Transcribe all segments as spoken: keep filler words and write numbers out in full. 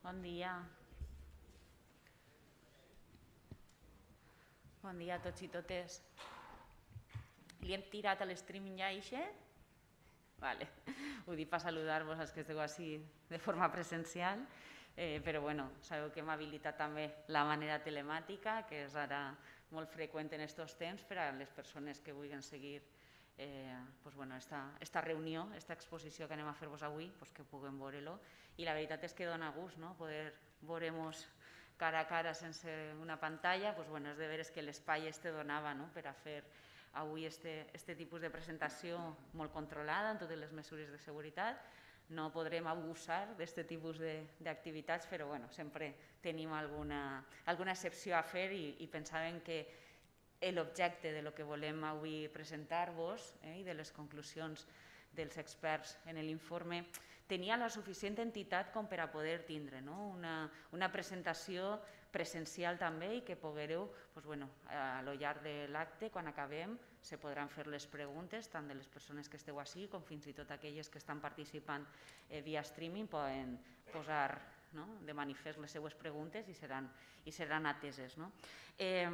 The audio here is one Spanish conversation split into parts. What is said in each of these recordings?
Bon dia. Bon dia a tots i totes. Li hem tirat a l'streaming ja, ixe? Vale. Ho dic per saludar-vos als que esteu així de forma presencial, eh, però bueno, sabeu que hem habilitat també la manera telemàtica, que és ara molt freqüent en aquests temps per a les persones que vulguin seguir eh, pues bueno, esta, esta reunió, esta exposició que anem a fer-vos avui, pues que puguem veure-lo. I la veritat és que dona gust, no?, poder veure-nos cara a cara sense una pantalla, pues bueno, és de veres que l'espai este donava, no?, per a fer avui este, este tipus de presentació molt controlada amb totes les mesures de seguretat. No podrem abusar d'aquest tipus d'activitats, però bueno, sempre tenim alguna, alguna excepció a fer i, i pensàvem que l'objecte de lo que volem avui presentar-vos eh, i de les conclusions dels experts en l'informe tenia la suficient entitat com per a poder tindre, no?, una, una presentació presencial també i que poguereu, pues bueno, a lo llarg de l'acte, quan acabem, se podran fer les preguntes, tant de les persones que esteu així com fins i tot aquelles que estan participant eh, via streaming poden posar, no?, de manifest les seues preguntes i seran, i seran ateses. No? Eh,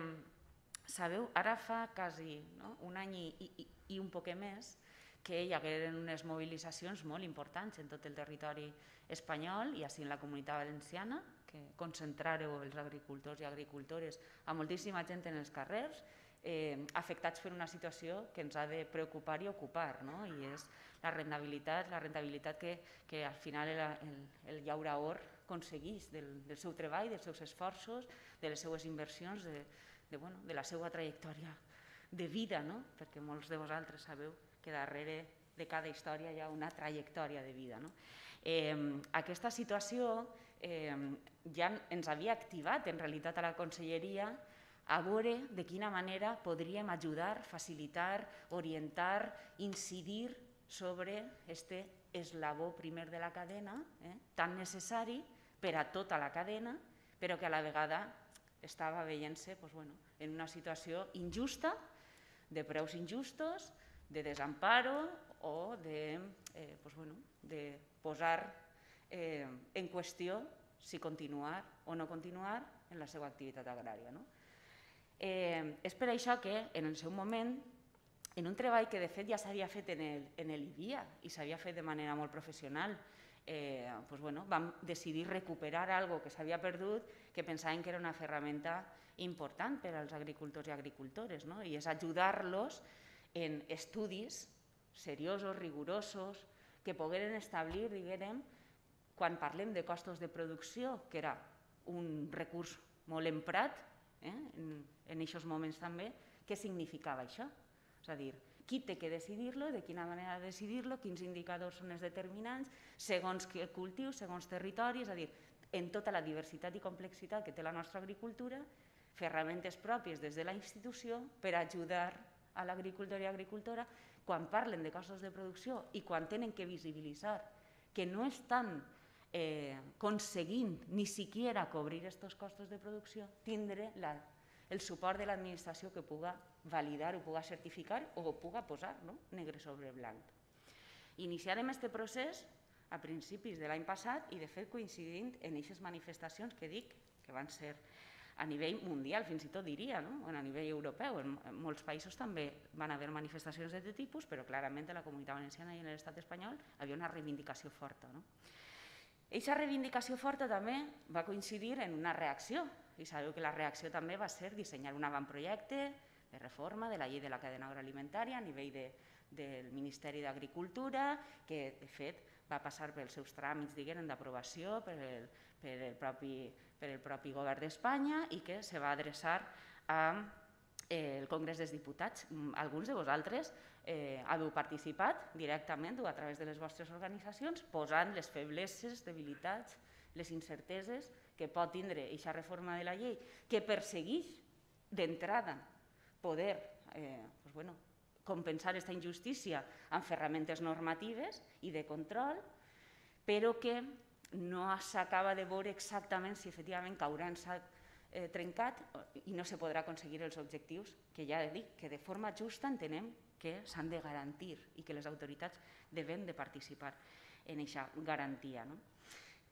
sabeu, ara fa quasi no? un any i, i, i un poc més que hi hagueren unes mobilitzacions molt importants en tot el territori espanyol i així en la Comunitat Valenciana, que concentrareu els agricultors i agricultores a moltíssima gent en els carrers, eh, afectats per una situació que ens ha de preocupar i ocupar, no? I és la rendibilitat, la rendibilitat que, que al final el, el, el llaurador aconsegueix del, del seu treball, dels seus esforços, de les seues inversions, de, de, bueno, de la seva trajectòria de vida, no? Perquè molts de vosaltres sabeu que darrere de cada història hi ha una trajectòria de vida. No? Eh, aquesta situació eh, ja ens havia activat en realitat a la Conselleria a veure de quina manera podríem ajudar, facilitar, orientar, incidir sobre este eslabó primer de la cadena, eh, tan necessari per a tota la cadena, però que a la vegada estava veient-se pues, bueno, en una situació injusta, de preus injustos, de desamparo o de, eh, pues bueno, de posar eh, en qüestió si continuar o no continuar en la seva activitat agrària. No? Eh, és per això que en el seu moment, en un treball que de fet ja s'havia fet en l'I B I A i s'havia fet de manera molt professional, eh, pues bueno, vam decidir recuperar algo que s'havia perdut, que pensàvem que era una ferramenta important per als agricultors i agricultores, no? I és ajudar-los en estudis seriosos, rigorosos, que pogueren establir, diguem, quan parlem de costos de producció, que era un recurs molt emprat eh, en, en aquests moments també, què significava això? És a dir, qui té que decidir-lo, de quina manera decidir-lo, quins indicadors són els determinants, segons què cultius, segons territoris, és a dir, en tota la diversitat i complexitat que té la nostra agricultura, ferramentes pròpies des de la institució per ajudar a l'agricultor i agricultora quan parlen de costos de producció i quan tenen que visibilitzar que no estan eh, aconseguint ni siquiera cobrir aquests costos de producció, tindre la, el suport de l'administració que puga validar, ho puga certificar o ho puga posar no? negre sobre blanc. Iniciarem aquest procés a principis de l'any passat i de fet coincidint en aquestes manifestacions que dic que van ser a nivell mundial, fins i tot diria, no? A nivell europeu. En molts països també van haver manifestacions d'aquest tipus, però clarament a la Comunitat Valenciana i en l'estat espanyol hi havia una reivindicació forta. No? Aquesta reivindicació forta també va coincidir en una reacció, i sabeu que la reacció també va ser dissenyar un avantprojecte de reforma de la llei de la cadena agroalimentària a nivell de, del Ministeri d'Agricultura, que de fet va passar pels seus tràmits d'aprovació per, el, per, el propi, per el propi govern d'Espanya i que se va adreçar al eh, Congrés dels Diputats. Alguns de vosaltres eh, heu participat directament o a través de les vostres organitzacions posant les febleses, debilitats, les incerteses que pot tindre aquesta reforma de la llei, que persegueix d'entrada poder eh, pues bueno, compensar aquesta injustícia amb ferramentes normatives i de control, però que no s'acaba de veure exactament si efectivament caurà en sac eh, trencat i no se podrà aconseguir els objectius que ja he dit, que de forma justa entenem que s'han de garantir i que les autoritats deuen de participar en aquesta garantia. No?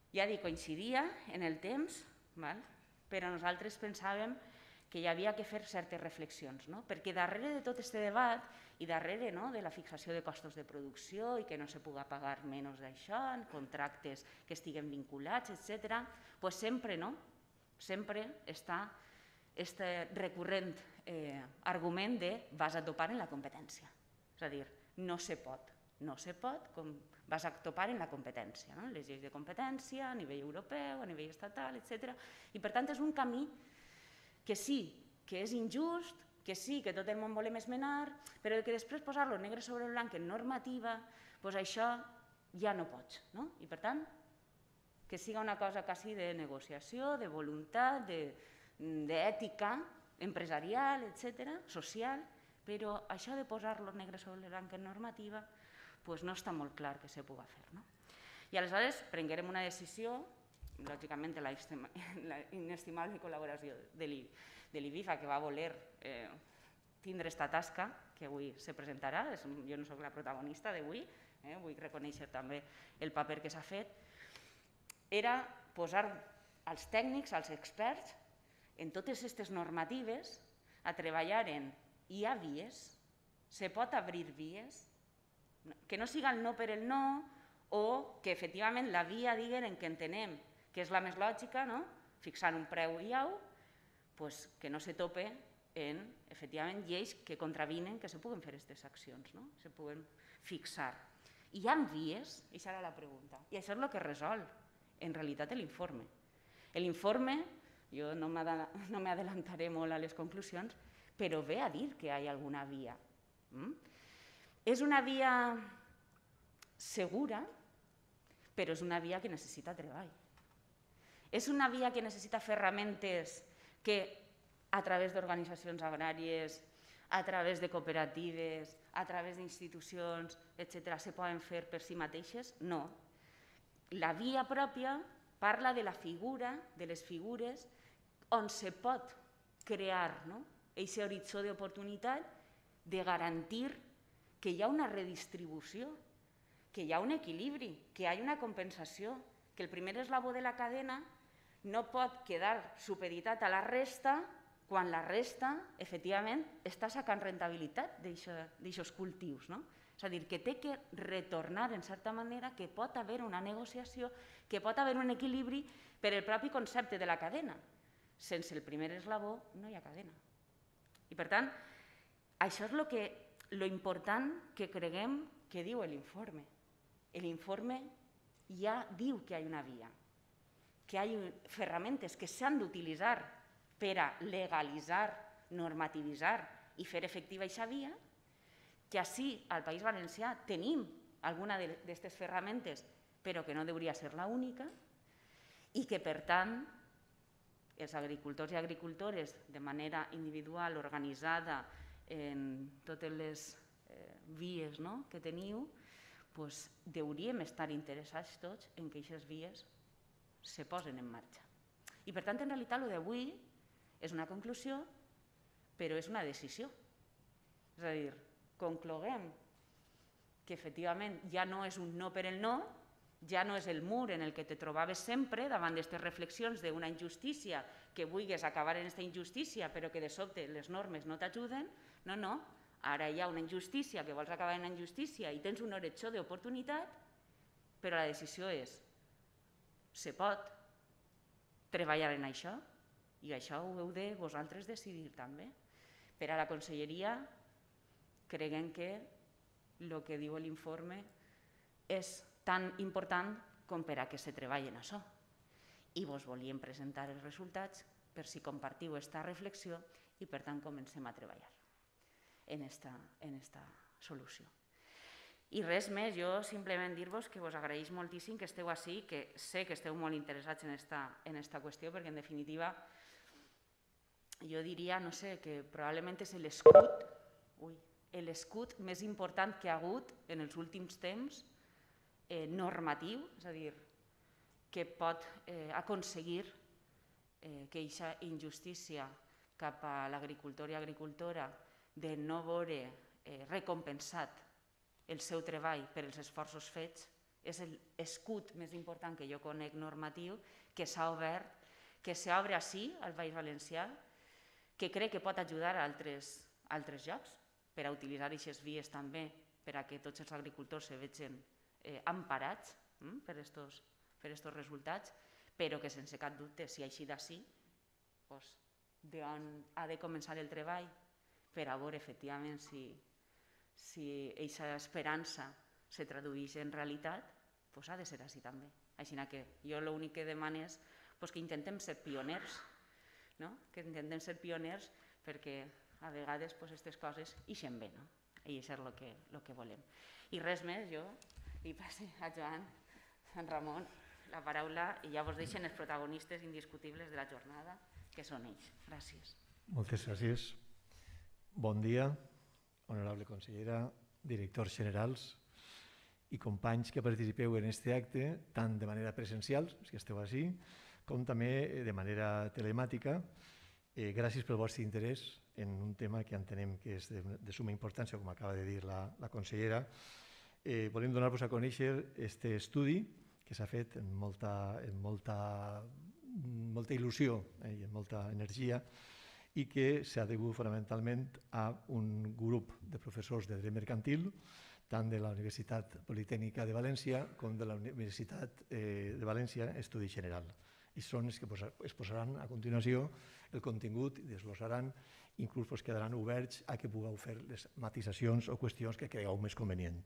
ja dic, coincidia en el temps, però nosaltres pensàvem que hi havia que fer certes reflexions, perquè darrere de tot aquest debat i darrere de la fixació de costos de producció i que no se pugui pagar menys d'això, en contractes que estiguen vinculats, etcètera, sempre sempre està aquest recurrent argument de vas a topar en la competència. És a dir, no se pot, no se pot, com vas a topar en la competència, les lleis de competència a nivell europeu, a nivell estatal, etcètera. I per tant és un camí que sí, que és injust, que sí, que tot el món volem esmenar, però que després posar-lo negre sobre blanc en normativa, doncs això ja no pots. I per tant, que siga una cosa quasi de negociació, de voluntat, d'ètica empresarial, etcètera, social, però això de posar-lo negre sobre blanc en normativa no està molt clar que se pugui fer. I aleshores prenguérem una decisió, lògicament la inestimable col·laboració de l'I B I F A, que va voler tindre aquesta tasca, que avui se presentarà, jo no soc la protagonista d'avui, vull reconèixer també el paper que s'ha fet, era posar els tècnics, els experts, en totes aquestes normatives, a treballar en hi ha vies, se pot obrir vies, que no siga el no per el no, o que efectivament la via diguen en què entenem que és la més lògica, fixant un preu i au, que no se tope en, efectivament, lleis que contravinen que se puguen fer aquestes accions, se puguen fixar. Hi ha vies? Aquesta era la pregunta. I això és el que resol, en realitat, l'informe. L'informe, jo no m'adelantaré molt a les conclusions, però ve a dir que hi ha alguna via. És una via segura, però és una via que necessita treball. És una via que necessita ferramentes que a través d'organitzacions agràries, a través de cooperatives, a través d'institucions, etcètera, se poden fer per si mateixes? No. La via pròpia parla de la figura, de les figures, on se pot crear aquest horitzó d'oportunitat de garantir que hi ha una redistribució, que hi ha un equilibri, que hi ha una compensació, que el primer eslabó de la cadena no pot quedar supeditat a la resta quan la resta, efectivament, està sacant rentabilitat d'aquests cultius. És a dir, que té que retornar, en certa manera, que pot haver una negociació, que pot haver un equilibri per el propi concepte de la cadena. Sense el primer eslabó no hi ha cadena. I, per tant, això és el que lo important que creguem que diu l'informe. L'informe ja diu que hi ha una via, que hi ha ferramentes que s'han d'utilitzar per a legalitzar, normativitzar i fer efectiva aquesta via, que així al País Valencià tenim alguna d'aquestes ferramentes, però que no hauria de ser l'única, i que, per tant, els agricultors i agricultores, de manera individual, organitzada, en totes les vies que teniu, hauríem estar interessats tots en que aquestes vies se posen en marxa. I per tant, en realitat, el d'avui és una conclusió, però és una decisió. És a dir, concloguem que efectivament ja no és un no per el no, ja no és el mur en el que te trobaves sempre davant d'aquestes reflexions d'una injustícia, que vulguis acabar en aquesta injustícia però que de sobte les normes no t'ajuden. No, no, ara hi ha una injustícia que vols acabar en una injustícia i tens un horitzó d'oportunitat, però la decisió és, se pot treballar en això i això ho heu de vosaltres decidir també. Per a la conselleria creguem que el que diu l'informe és tan important com per a que se treballi en això. I vos volíem presentar els resultats per si compartiu aquesta reflexió i per tant comencem a treballar en aquesta solució. I res més, jo simplement dir-vos que vos agraeix moltíssim que esteu ací, que sé que esteu molt interessats en aquesta qüestió, perquè en definitiva jo diria, no sé, que probablement és l'escut, l'escut més important que hi ha hagut en els últims temps, normatiu, és a dir, que pot aconseguir que aquesta injustícia cap a l'agricultor i agricultora de no veure recompensat el seu treball per els esforços fets és l'escut més important que jo conec normatiu, que s'ha obert, que s'obre així al País Valencià, que crec que pot ajudar a altres, altres llocs per a utilitzar aquestes vies també, per a que tots els agricultors se vegin eh, emparats hm, per estos, per estos resultats, però que sense cap dubte, si així d'ací, pues, d'on ha de començar el treball per a veure efectivament si si aquesta esperança se tradueix en realitat, pues ha de ser així també. Així que jo l'únic que demano és pues, que intentem ser pioners, no? que intentem ser pioners perquè a vegades aquestes pues, coses ixen bé, no? I això és el que, lo que volem. I res més, jo li passo a Joan, a Ramon, la paraula i ja vos deixen els protagonistes indiscutibles de la jornada, que són ells. Gràcies. Moltes gràcies. Bon dia, honorable consellera, directors generals i companys que participeu en aquest acte, tant de manera presencial, els que esteu així, com també de manera telemàtica. Eh, gràcies pel vostre interès en un tema que entenem que és de, de suma importància, com acaba de dir la, la consellera. Eh, volem donar-vos a conèixer aquest estudi que s'ha fet amb molta, amb molta, molta il·lusió eh, i amb molta energia i que s'ha degut fonamentalment a un grup de professors de dret mercantil, tant de la Universitat Politècnica de València com de la Universitat eh, de València Estudi General. I són els que es posaran a continuació el contingut i desglossaran, inclús pues, quedaran oberts a que pugueu fer les matisacions o qüestions que cregueu més convenient.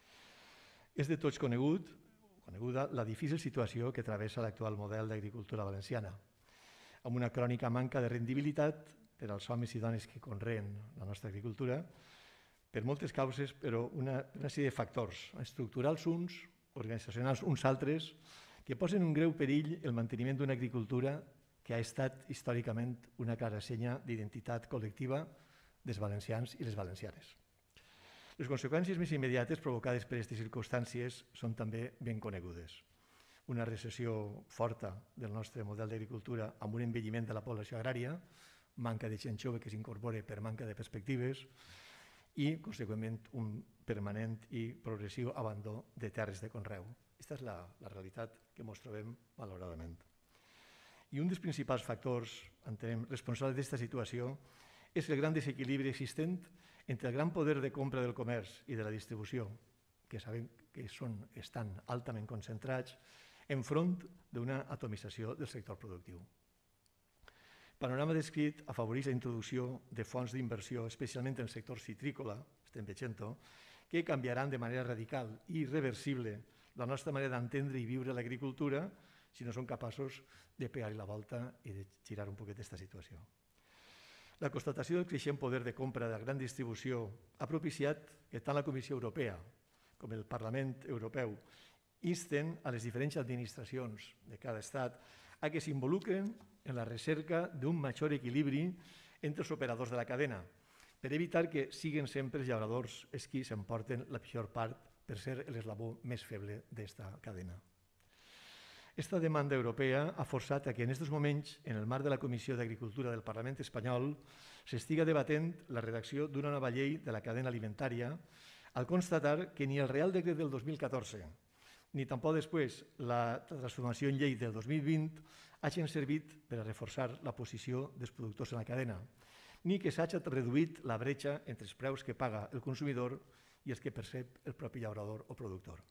És de tots conegut, coneguda la difícil situació que travessa l'actual model d'agricultura valenciana, amb una crònica manca de rendibilitat per als homes i dones que conreen la nostra agricultura, per moltes causes, però una, una sèrie de factors, estructurals uns, organitzacionals uns altres, que posen en greu perill el manteniment d'una agricultura que ha estat històricament una clara senya d'identitat col·lectiva dels valencians i les valencianes. Les conseqüències més immediates provocades per aquestes circumstàncies són també ben conegudes. Una recessió forta del nostre model d'agricultura amb un envelliment de la població agrària, manca de gent jove que s'incorpora per manca de perspectives i, conseqüentment, un permanent i progressiu abandó de terres de conreu. Aquesta és la, la realitat que ens trobem malauradament. I un dels principals factors, entenem, responsables d'aquesta situació és el gran desequilibri existent entre el gran poder de compra del comerç i de la distribució, que sabem que són, estan altament concentrats, enfront d'una atomització del sector productiu. El panorama descrit afavoreix la introducció de fons d'inversió, especialment en el sector citrícola, estem veient-ho, que canviaran de manera radical i irreversible la nostra manera d'entendre i viure l'agricultura si no som capaços de pegar-hi la volta i de girar un poquet aquesta situació. La constatació del creixent poder de compra de la gran distribució ha propiciat que tant la Comissió Europea com el Parlament Europeu insten a les diferents administracions de cada estat a que s'involucren en la recerca d'un major equilibri entre els operadors de la cadena, per evitar que siguin sempre els llauradors els qui s'emporten la pitjor part per ser l'eslabó més feble d'aquesta cadena. Aquesta demanda europea ha forçat a que en aquests moments, en el marc de la Comissió d'Agricultura del Parlament espanyol, s'estiga debatent la redacció d'una nova llei de la cadena alimentària, al constatar que ni el Real Decret del dos mil catorze ni tampoc després la transformació en llei del dos mil vint hagin servit per a reforçar la posició dels productors en la cadena, ni que s'hagi reduït la bretxa entre els preus que paga el consumidor i els que percep el propi llaurador o productor.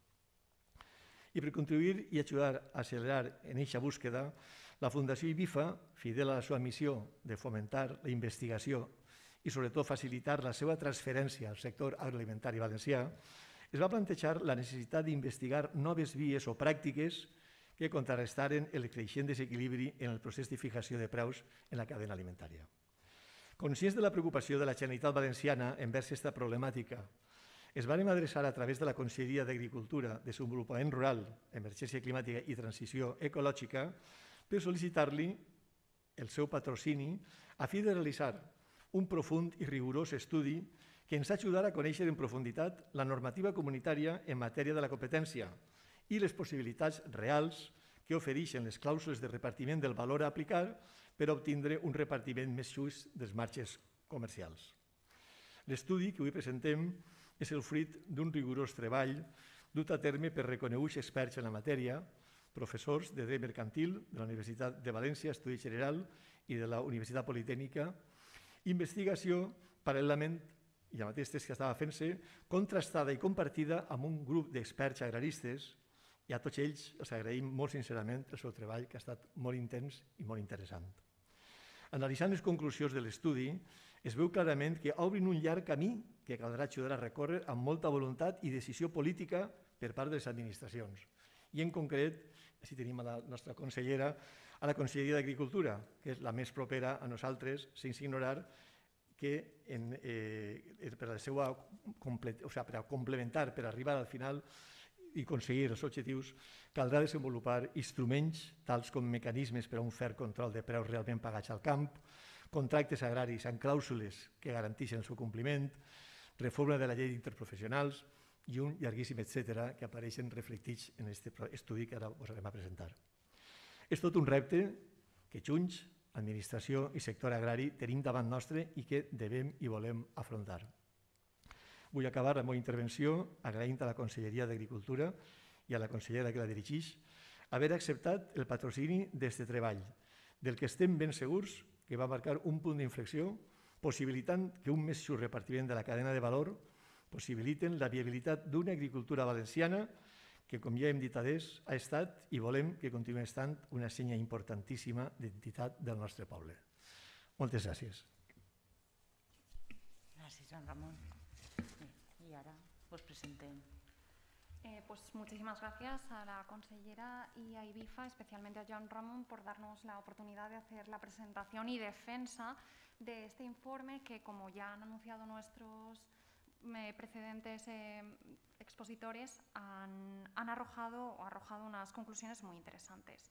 I per contribuir i ajudar a accelerar en aquesta búsqueda, la Fundació IBIFA, fidel a la seva missió de fomentar la investigació i sobretot facilitar la seva transferència al sector agroalimentari valencià, es va plantejar la necessitat d'investigar noves vies o pràctiques que contrarrestaren el creixent desequilibri en el procés de fijació de preus en la cadena alimentària. Conscients de la preocupació de la Generalitat Valenciana envers aquesta problemàtica, es van adreçar a través de la Conselleria d'Agricultura, Desenvolupament Rural, Emergència Climàtica i Transició Ecològica per sol·licitar-li el seu patrocini a fi de realitzar un profund i rigorós estudi que ens ajudarà a conèixer en profunditat la normativa comunitària en matèria de la competència i les possibilitats reals que ofereixen les clàusules de repartiment del valor a aplicar per obtindre un repartiment més just dels marges comercials. L'estudi que avui presentem és el fruit d'un rigorós treball dut a terme per reconeguts experts en la matèria, professors de dret mercantil de la Universitat de València, Estudi General, i de la Universitat Politècnica, investigació paral·lelament, i la mateixa que estava fent-se, contrastada i compartida amb un grup d'experts agraristes, i a tots ells els agraïm molt sincerament el seu treball, que ha estat molt intens i molt interessant. Analitzant les conclusions de l'estudi, es veu clarament que obrin un llarg camí que caldrà ajudar a recórrer amb molta voluntat i decisió política per part de les administracions. I en concret, així tenim a la nostra consellera, a la Conselleria d'Agricultura, que és la més propera a nosaltres, sense ignorar que en, eh, per, a la seva, o sigui, per a complementar, per arribar al final i aconseguir els objectius, caldrà desenvolupar instruments tals com mecanismes per a un fer control de preus realment pagats al camp, contractes agraris amb clàusules que garanteixen el seu compliment, reforma de la llei d'interprofessionals i un llarguíssim etcètera que apareixen reflectits en aquest estudi que ara posarem a presentar. És tot un repte que junts, administració i sector agrari, tenim davant nostre i que devem i volem afrontar. Vull acabar la meva intervenció agraint a la Conselleria d'Agricultura i a la consellera que la dirigeix haver acceptat el patrocini d'aquest treball, del que estem ben segurs que va marcar un punt d'inflexió, possibilitant que un més just repartiment de la cadena de valor possibiliten la viabilitat d'una agricultura valenciana que, com ja hem dit adés, ha estat i volem que continuï estant una senya importantíssima d'identitat del nostre poble. Moltes gràcies. Gràcies, Joan Ramon. Y ahora pues presenten. Eh, pues muchísimas gracias a la consellera y a IBIFA, especialmente a Joan Ramon, por darnos la oportunidad de hacer la presentación y defensa de este informe que, como ya han anunciado nuestros eh, precedentes eh, expositores, han, han arrojado, o arrojado unas conclusiones muy interesantes.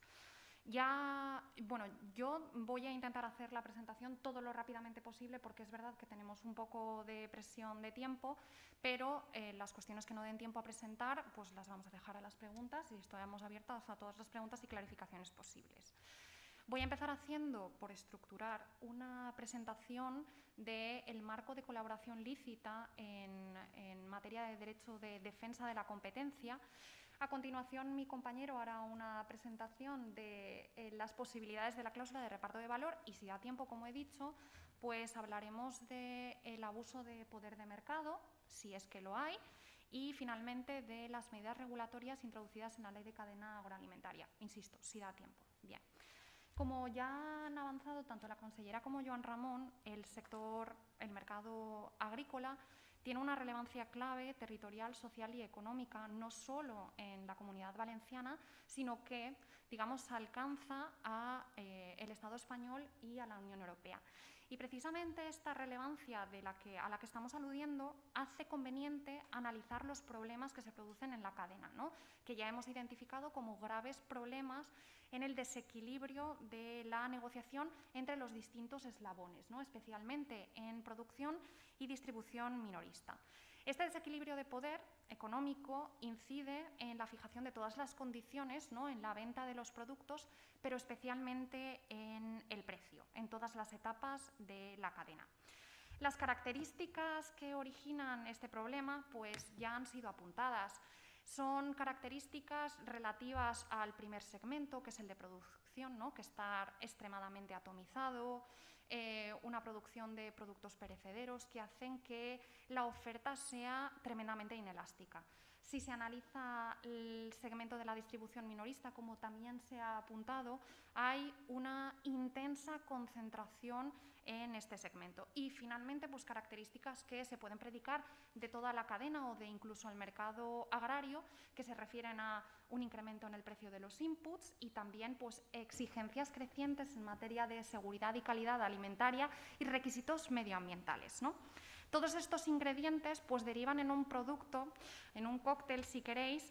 Ya, bueno, yo voy a intentar hacer la presentación todo lo rápidamente posible porque es verdad que tenemos un poco de presión de tiempo, pero eh, las cuestiones que no den tiempo a presentar, pues las vamos a dejar a las preguntas y estamos abiertos a todas las preguntas y clarificaciones posibles. Voy a empezar haciendo, por estructurar, una presentación del marco de colaboración lícita en, en materia de derecho de defensa de la competencia. A continuación, mi compañero hará una presentación de eh, las posibilidades de la cláusula de reparto de valor y, si da tiempo, como he dicho, pues hablaremos del abuso de poder de mercado, si es que lo hay, y finalmente de las medidas regulatorias introducidas en la Ley de Cadena Agroalimentaria. Insisto, si da tiempo. Bien. Como ya han avanzado tanto la consellera como Joan Ramon, el sector, el mercado agrícola, tiene una relevancia clave territorial, social y económica, no solo en la Comunidad Valenciana, sino que, digamos, alcanza a eh, el Estado español y a la Unión Europea. Y precisamente esta relevancia de la que, a la que estamos aludiendo hace conveniente analizar los problemas que se producen en la cadena, ¿no? Que ya hemos identificado como graves problemas en el desequilibrio de la negociación entre los distintos eslabones, ¿no? Especialmente en producción y distribución minorista. Este desequilibrio de poder económico incide en la fijación de todas las condiciones, ¿no? En la venta de los productos, pero especialmente en el precio, en todas las etapas de la cadena. Las características que originan este problema pues, ya han sido apuntadas. Son características relativas al primer segmento, que es el de producción, ¿no? Que está extremadamente atomizado, eh, una producción de productos perecederos que hacen que la oferta sea tremendamente inelástica. Si se analiza el segmento de la distribución minorista, como también se ha apuntado, hay una intensa concentración en este segmento. Y finalmente, pues características que se pueden predicar de toda la cadena o de incluso el mercado agrario, que se refieren a un incremento en el precio de los inputs y también pues, exigencias crecientes en materia de seguridad y calidad alimentaria y requisitos medioambientales, ¿no? Todos estos ingredientes pues, derivan en un producto, en un cóctel, si queréis,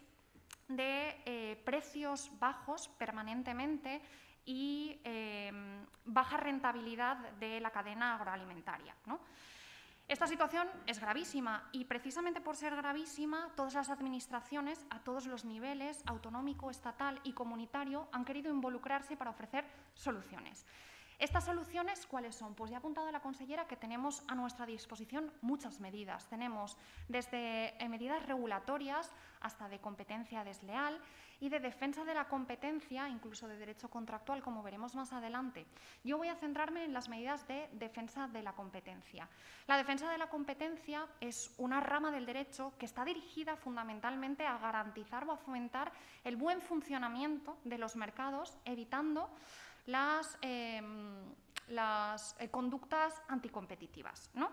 de eh, precios bajos permanentemente y eh, baja rentabilidad de la cadena agroalimentaria, ¿no? Esta situación es gravísima y precisamente por ser gravísima, todas las administraciones a todos los niveles, autonómico, estatal y comunitario, han querido involucrarse para ofrecer soluciones. ¿Estas soluciones cuáles son? Pues ya ha apuntado la consellera que tenemos a nuestra disposición muchas medidas. Tenemos desde medidas regulatorias hasta de competencia desleal y de defensa de la competencia, incluso de derecho contractual, como veremos más adelante. Yo voy a centrarme en las medidas de defensa de la competencia. La defensa de la competencia es una rama del derecho que está dirigida fundamentalmente a garantizar o a fomentar el buen funcionamiento de los mercados, evitando las, eh, las eh, conductas anticompetitivas, ¿no?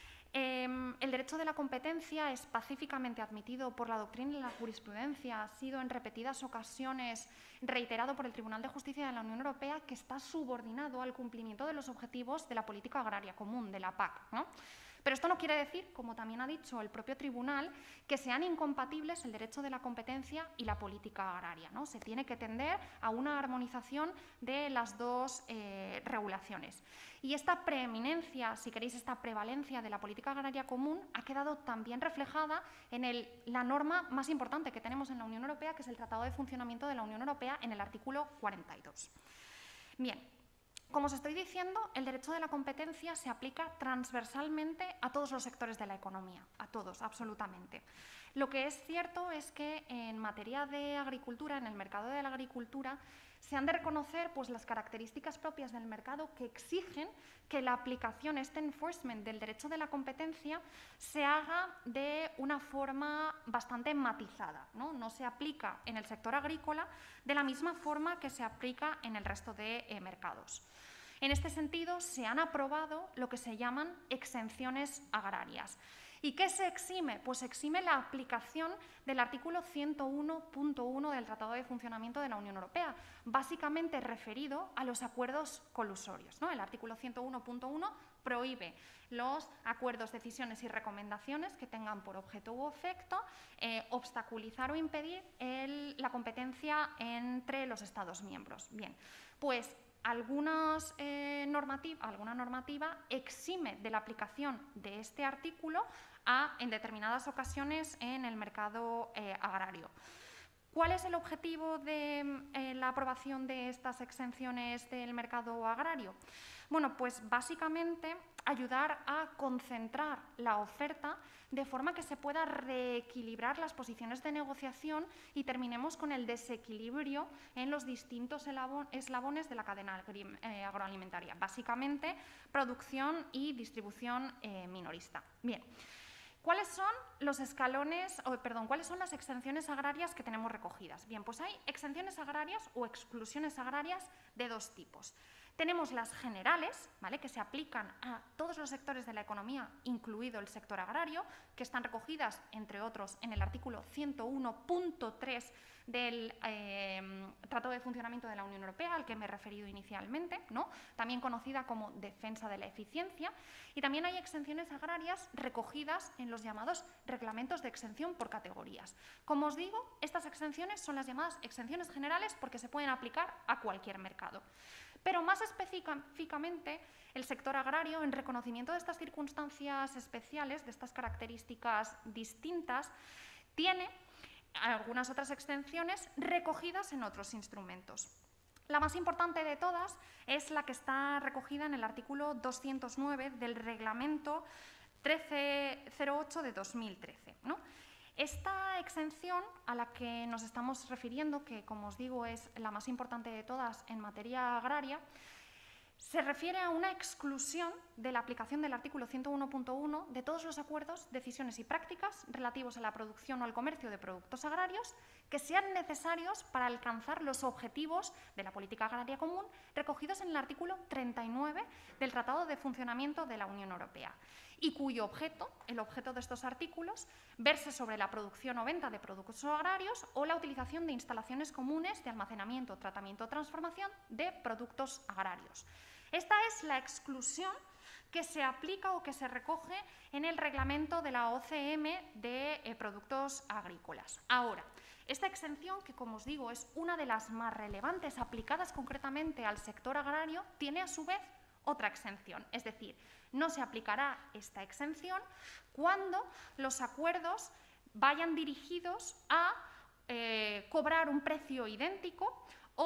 Eh, el derecho de la competencia es pacíficamente admitido por la doctrina y la jurisprudencia, ha sido en repetidas ocasiones reiterado por el Tribunal de Justicia de la Unión Europea, que está subordinado al cumplimiento de los objetivos de la política agraria común, de la P A C, ¿no? Pero esto no quiere decir, como también ha dicho el propio tribunal, que sean incompatibles el derecho de la competencia y la política agraria, ¿no? Se tiene que tender a una armonización de las dos eh, regulaciones. Y esta preeminencia, si queréis, esta prevalencia de la política agraria común ha quedado también reflejada en el, la norma más importante que tenemos en la Unión Europea, que es el Tratado de Funcionamiento de la Unión Europea, en el artículo cuarenta y dos. Bien. Como os estoy diciendo, el derecho de la competencia se aplica transversalmente a todos los sectores de la economía, a todos, absolutamente. Lo que es cierto es que en materia de agricultura, en el mercado de la agricultura, se han de reconocer pues, las características propias del mercado que exigen que la aplicación, este enforcement del derecho de la competencia, se haga de una forma bastante matizada, ¿no? No se aplica en el sector agrícola de la misma forma que se aplica en el resto de eh, mercados. En este sentido, se han aprobado lo que se llaman exenciones agrarias. ¿Y qué se exime? Pues se exime la aplicación del artículo ciento uno punto uno del Tratado de Funcionamiento de la Unión Europea, básicamente referido a los acuerdos colusorios, ¿no? El artículo ciento uno punto uno prohíbe los acuerdos, decisiones y recomendaciones que tengan por objeto u efecto eh, obstaculizar o impedir el, la competencia entre los Estados miembros. Bien, pues Algunas, eh, normativa, alguna normativa exime de la aplicación de este artículo a, en determinadas ocasiones en el mercado eh, agrario. ¿Cuál es el objetivo de eh, la aprobación de estas exenciones del mercado agrario? Bueno, pues básicamente ayudar a concentrar la oferta de forma que se pueda reequilibrar las posiciones de negociación y terminemos con el desequilibrio en los distintos eslabones de la cadena agroalimentaria, básicamente producción y distribución eh, minorista. Bien. ¿Cuáles son los escalones, o, perdón, cuáles son las exenciones agrarias que tenemos recogidas? Bien, pues hay exenciones agrarias o exclusiones agrarias de dos tipos. Tenemos las generales, ¿vale?, que se aplican a todos los sectores de la economía, incluido el sector agrario, que están recogidas, entre otros, en el artículo ciento uno punto tres del eh, Tratado de Funcionamiento de la Unión Europea, al que me he referido inicialmente, ¿no?, también conocida como defensa de la eficiencia. Y también hay exenciones agrarias recogidas en los llamados reglamentos de exención por categorías. Como os digo, estas exenciones son las llamadas exenciones generales porque se pueden aplicar a cualquier mercado. Pero más específicamente, el sector agrario, en reconocimiento de estas circunstancias especiales, de estas características distintas, tiene algunas otras exenciones recogidas en otros instrumentos. La más importante de todas es la que está recogida en el artículo doscientos nueve del Reglamento trece cero ocho de dos mil trece, ¿no? Esta exención a la que nos estamos refiriendo, que como os digo es la más importante de todas en materia agraria, se refiere a una exclusión de la aplicación del artículo ciento uno punto uno de todos los acuerdos, decisiones y prácticas relativos a la producción o al comercio de productos agrarios que sean necesarios para alcanzar los objetivos de la política agraria común recogidos en el artículo treinta y nueve del Tratado de Funcionamiento de la Unión Europea y cuyo objeto, el objeto de estos artículos, verse sobre la producción o venta de productos agrarios o la utilización de instalaciones comunes de almacenamiento, tratamiento o transformación de productos agrarios. Esta es la exclusión que se aplica o que se recoge en el reglamento de la O C M de eh, productos agrícolas. Ahora, esta exención, que como os digo es una de las más relevantes aplicadas concretamente al sector agrario, tiene a su vez otra exención, es decir, no se aplicará esta exención cuando los acuerdos vayan dirigidos a eh, cobrar un precio idéntico o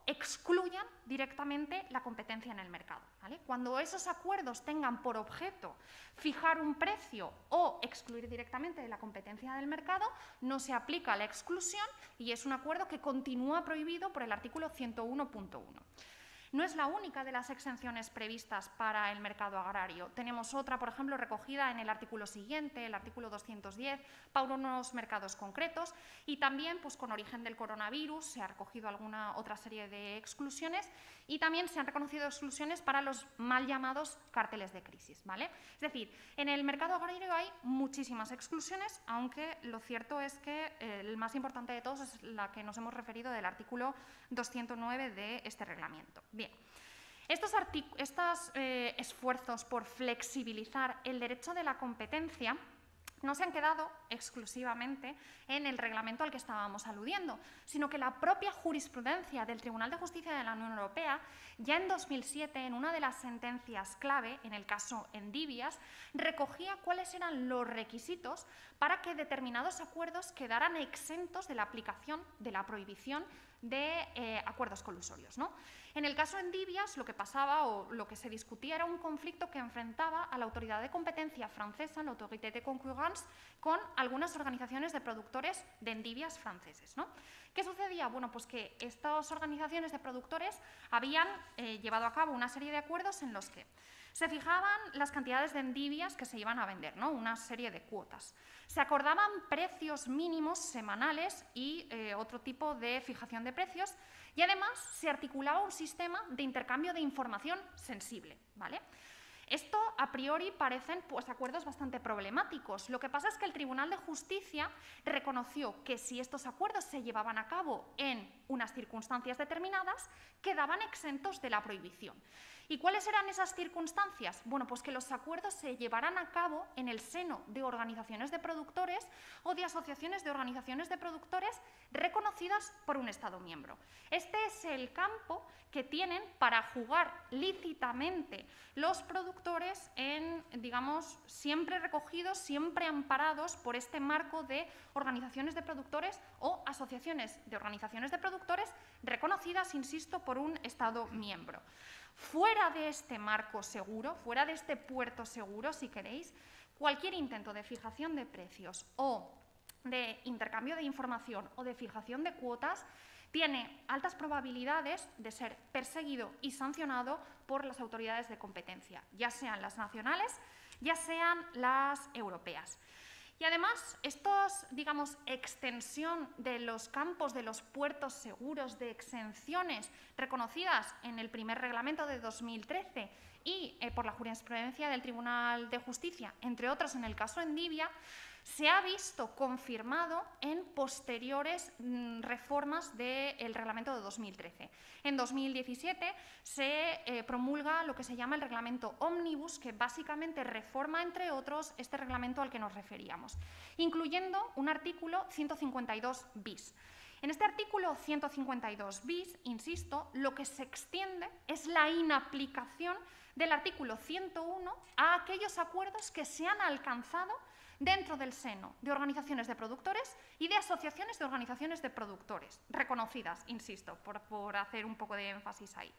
excluyan directamente la competencia en el mercado, ¿vale? Cuando esos acuerdos tengan por objeto fijar un precio o excluir directamente de la competencia del mercado, no se aplica la exclusión y es un acuerdo que continúa prohibido por el artículo ciento uno punto uno. No es la única de las exenciones previstas para el mercado agrario. Tenemos otra, por ejemplo, recogida en el artículo siguiente, el artículo doscientos diez, para unos mercados concretos y también, pues, con origen del coronavirus, se ha recogido alguna otra serie de exclusiones y también se han reconocido exclusiones para los mal llamados cárteles de crisis, ¿vale? Es decir, en el mercado agrario hay muchísimas exclusiones, aunque lo cierto es que eh, el más importante de todos es la que nos hemos referido del artículo doscientos nueve de este reglamento. Bien, estos, estos eh, esfuerzos por flexibilizar el derecho de la competencia no se han quedado exclusivamente en el reglamento al que estábamos aludiendo, sino que la propia jurisprudencia del Tribunal de Justicia de la Unión Europea, ya en dos mil siete, en una de las sentencias clave, en el caso Endivias, recogía cuáles eran los requisitos para que determinados acuerdos quedaran exentos de la aplicación de la prohibición de eh, acuerdos colusorios, ¿no? En el caso Endivias, lo que pasaba o lo que se discutía era un conflicto que enfrentaba a la autoridad de competencia francesa, la Autorité de Concurrence, con algunas organizaciones de productores de endivias franceses, ¿no? ¿Qué sucedía? Bueno, pues que estas organizaciones de productores habían eh, llevado a cabo una serie de acuerdos en los que se fijaban las cantidades de endivias que se iban a vender, ¿no? Una serie de cuotas. Se acordaban precios mínimos semanales y eh, otro tipo de fijación de precios y además se articulaba un sistema de intercambio de información sensible, ¿vale? Esto, a priori, parecen, pues, acuerdos bastante problemáticos. Lo que pasa es que el Tribunal de Justicia reconoció que si estos acuerdos se llevaban a cabo en unas circunstancias determinadas, quedaban exentos de la prohibición. ¿Y cuáles eran esas circunstancias? Bueno, pues que los acuerdos se llevaran a cabo en el seno de organizaciones de productores o de asociaciones de organizaciones de productores reconocidas por un Estado miembro. Este es el campo que tienen para jugar lícitamente los productores en, digamos, siempre recogidos, siempre amparados por este marco de organizaciones de productores o asociaciones de organizaciones de productores reconocidas, insisto, por un Estado miembro. Fuera de este marco seguro, fuera de este puerto seguro, si queréis, cualquier intento de fijación de precios o de intercambio de información o de fijación de cuotas tiene altas probabilidades de ser perseguido y sancionado por las autoridades de competencia, ya sean las nacionales, ya sean las europeas. Y además, estos, digamos, extensión de los campos de los puertos seguros de exenciones reconocidas en el primer reglamento de dos mil trece y eh, por la jurisprudencia del Tribunal de Justicia, entre otros en el caso Endivia, se ha visto confirmado en posteriores mmm, reformas del reglamento de dos mil trece. En dos mil diecisiete se eh, promulga lo que se llama el reglamento Omnibus, que básicamente reforma, entre otros, este reglamento al que nos referíamos, incluyendo un artículo ciento cincuenta y dos bis. En este artículo ciento cincuenta y dos bis, insisto, lo que se extiende es la inaplicación del artículo ciento uno a aquellos acuerdos que se han alcanzado dentro del seno de organizaciones de productores y de asociaciones de organizaciones de productores, reconocidas, insisto, por, por hacer un poco de énfasis ahí.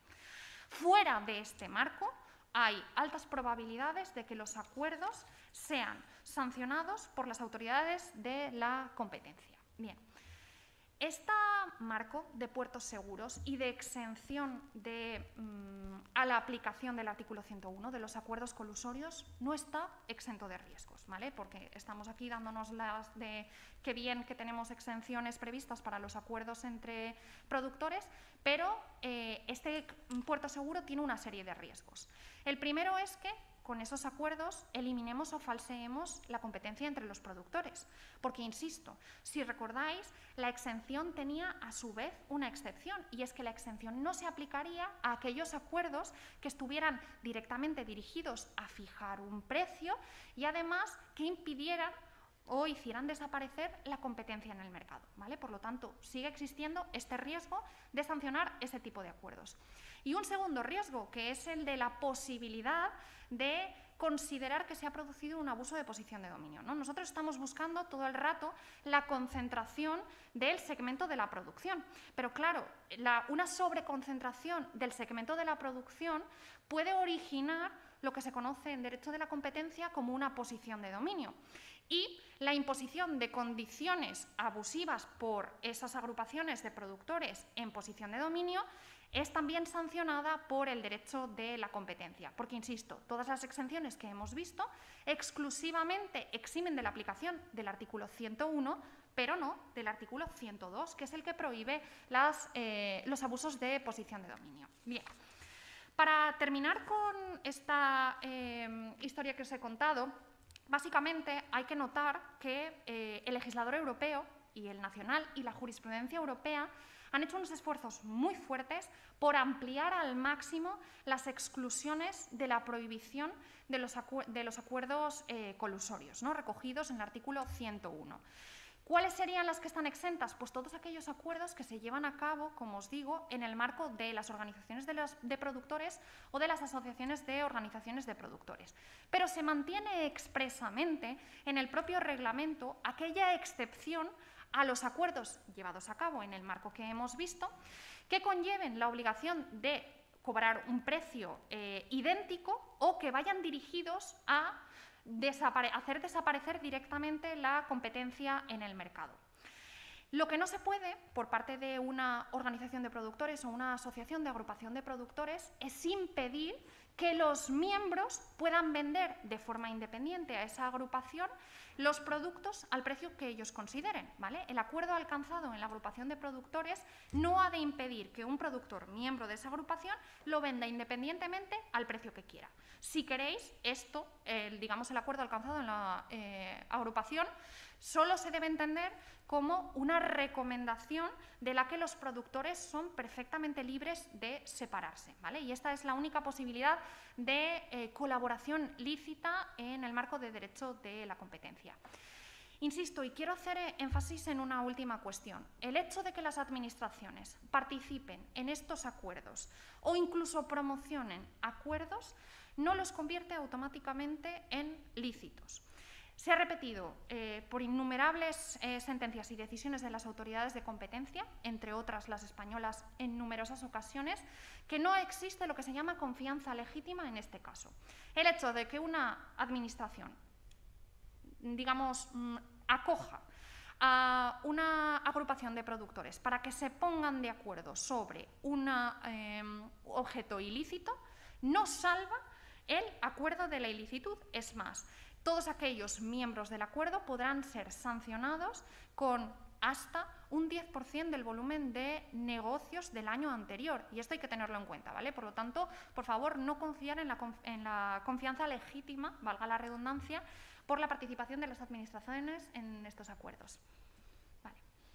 Fuera de este marco, hay altas probabilidades de que los acuerdos sean sancionados por las autoridades de la competencia. Bien. Este marco de puertos seguros y de exención de, mmm, a la aplicación del artículo ciento uno de los acuerdos colusorios no está exento de riesgos, ¿vale? Porque estamos aquí dándonos las de qué bien que tenemos exenciones previstas para los acuerdos entre productores, pero eh, este puerto seguro tiene una serie de riesgos. El primero es que con esos acuerdos eliminemos o falseemos la competencia entre los productores. Porque, insisto, si recordáis, la exención tenía a su vez una excepción, y es que la exención no se aplicaría a aquellos acuerdos que estuvieran directamente dirigidos a fijar un precio y además que impidieran o hicieran desaparecer la competencia en el mercado, ¿vale? Por lo tanto, sigue existiendo este riesgo de sancionar ese tipo de acuerdos. Y un segundo riesgo, que es el de la posibilidad de considerar que se ha producido un abuso de posición de dominio, ¿no? Nosotros estamos buscando todo el rato la concentración del segmento de la producción, pero claro, la, una sobreconcentración del segmento de la producción puede originar lo que se conoce en derecho de la competencia como una posición de dominio. Y la imposición de condiciones abusivas por esas agrupaciones de productores en posición de dominio es también sancionada por el derecho de la competencia, porque, insisto, todas las exenciones que hemos visto exclusivamente eximen de la aplicación del artículo ciento uno, pero no del artículo ciento dos, que es el que prohíbe las, eh, los abusos de posición de dominio. Bien. Para terminar con esta eh, historia que os he contado, básicamente hay que notar que eh, el legislador europeo y el nacional y la jurisprudencia europea han hecho unos esfuerzos muy fuertes por ampliar al máximo las exclusiones de la prohibición de los, acu de los acuerdos eh, colusorios, ¿no?, recogidos en el artículo ciento uno. ¿Cuáles serían las que están exentas? Pues todos aquellos acuerdos que se llevan a cabo, como os digo, en el marco de las organizaciones de, los, de productores o de las asociaciones de organizaciones de productores. Pero se mantiene expresamente en el propio reglamento aquella excepción a los acuerdos llevados a cabo en el marco que hemos visto, que conlleven la obligación de cobrar un precio eh, idéntico o que vayan dirigidos a desapare- hacer desaparecer directamente la competencia en el mercado. Lo que no se puede, por parte de una organización de productores o una asociación de agrupación de productores, es impedir que los miembros puedan vender de forma independiente a esa agrupación los productos al precio que ellos consideren, ¿vale? El acuerdo alcanzado en la agrupación de productores no ha de impedir que un productor miembro de esa agrupación lo venda independientemente al precio que quiera. Si queréis, esto, eh, digamos el acuerdo alcanzado en la eh, agrupación, solo se debe entender como una recomendación de la que los productores son perfectamente libres de separarse, ¿vale? Y esta es la única posibilidad de eh, colaboración lícita en el marco de derecho de la competencia. Insisto, y quiero hacer énfasis en una última cuestión. El hecho de que las administraciones participen en estos acuerdos o incluso promocionen acuerdos no los convierte automáticamente en lícitos. Se ha repetido eh, por innumerables eh, sentencias y decisiones de las autoridades de competencia, entre otras las españolas en numerosas ocasiones, que no existe lo que se llama confianza legítima en este caso. El hecho de que una administración, digamos, mmm, acoja a una agrupación de productores para que se pongan de acuerdo sobre un eh, objeto ilícito, no salva el acuerdo de la ilicitud. Es más, todos aquellos miembros del acuerdo podrán ser sancionados con hasta un diez por ciento del volumen de negocios del año anterior. Y esto hay que tenerlo en cuenta, ¿vale? Por lo tanto, por favor, no confiar en la, en la confianza legítima, valga la redundancia, por la participación de las administraciones en estos acuerdos. Vale.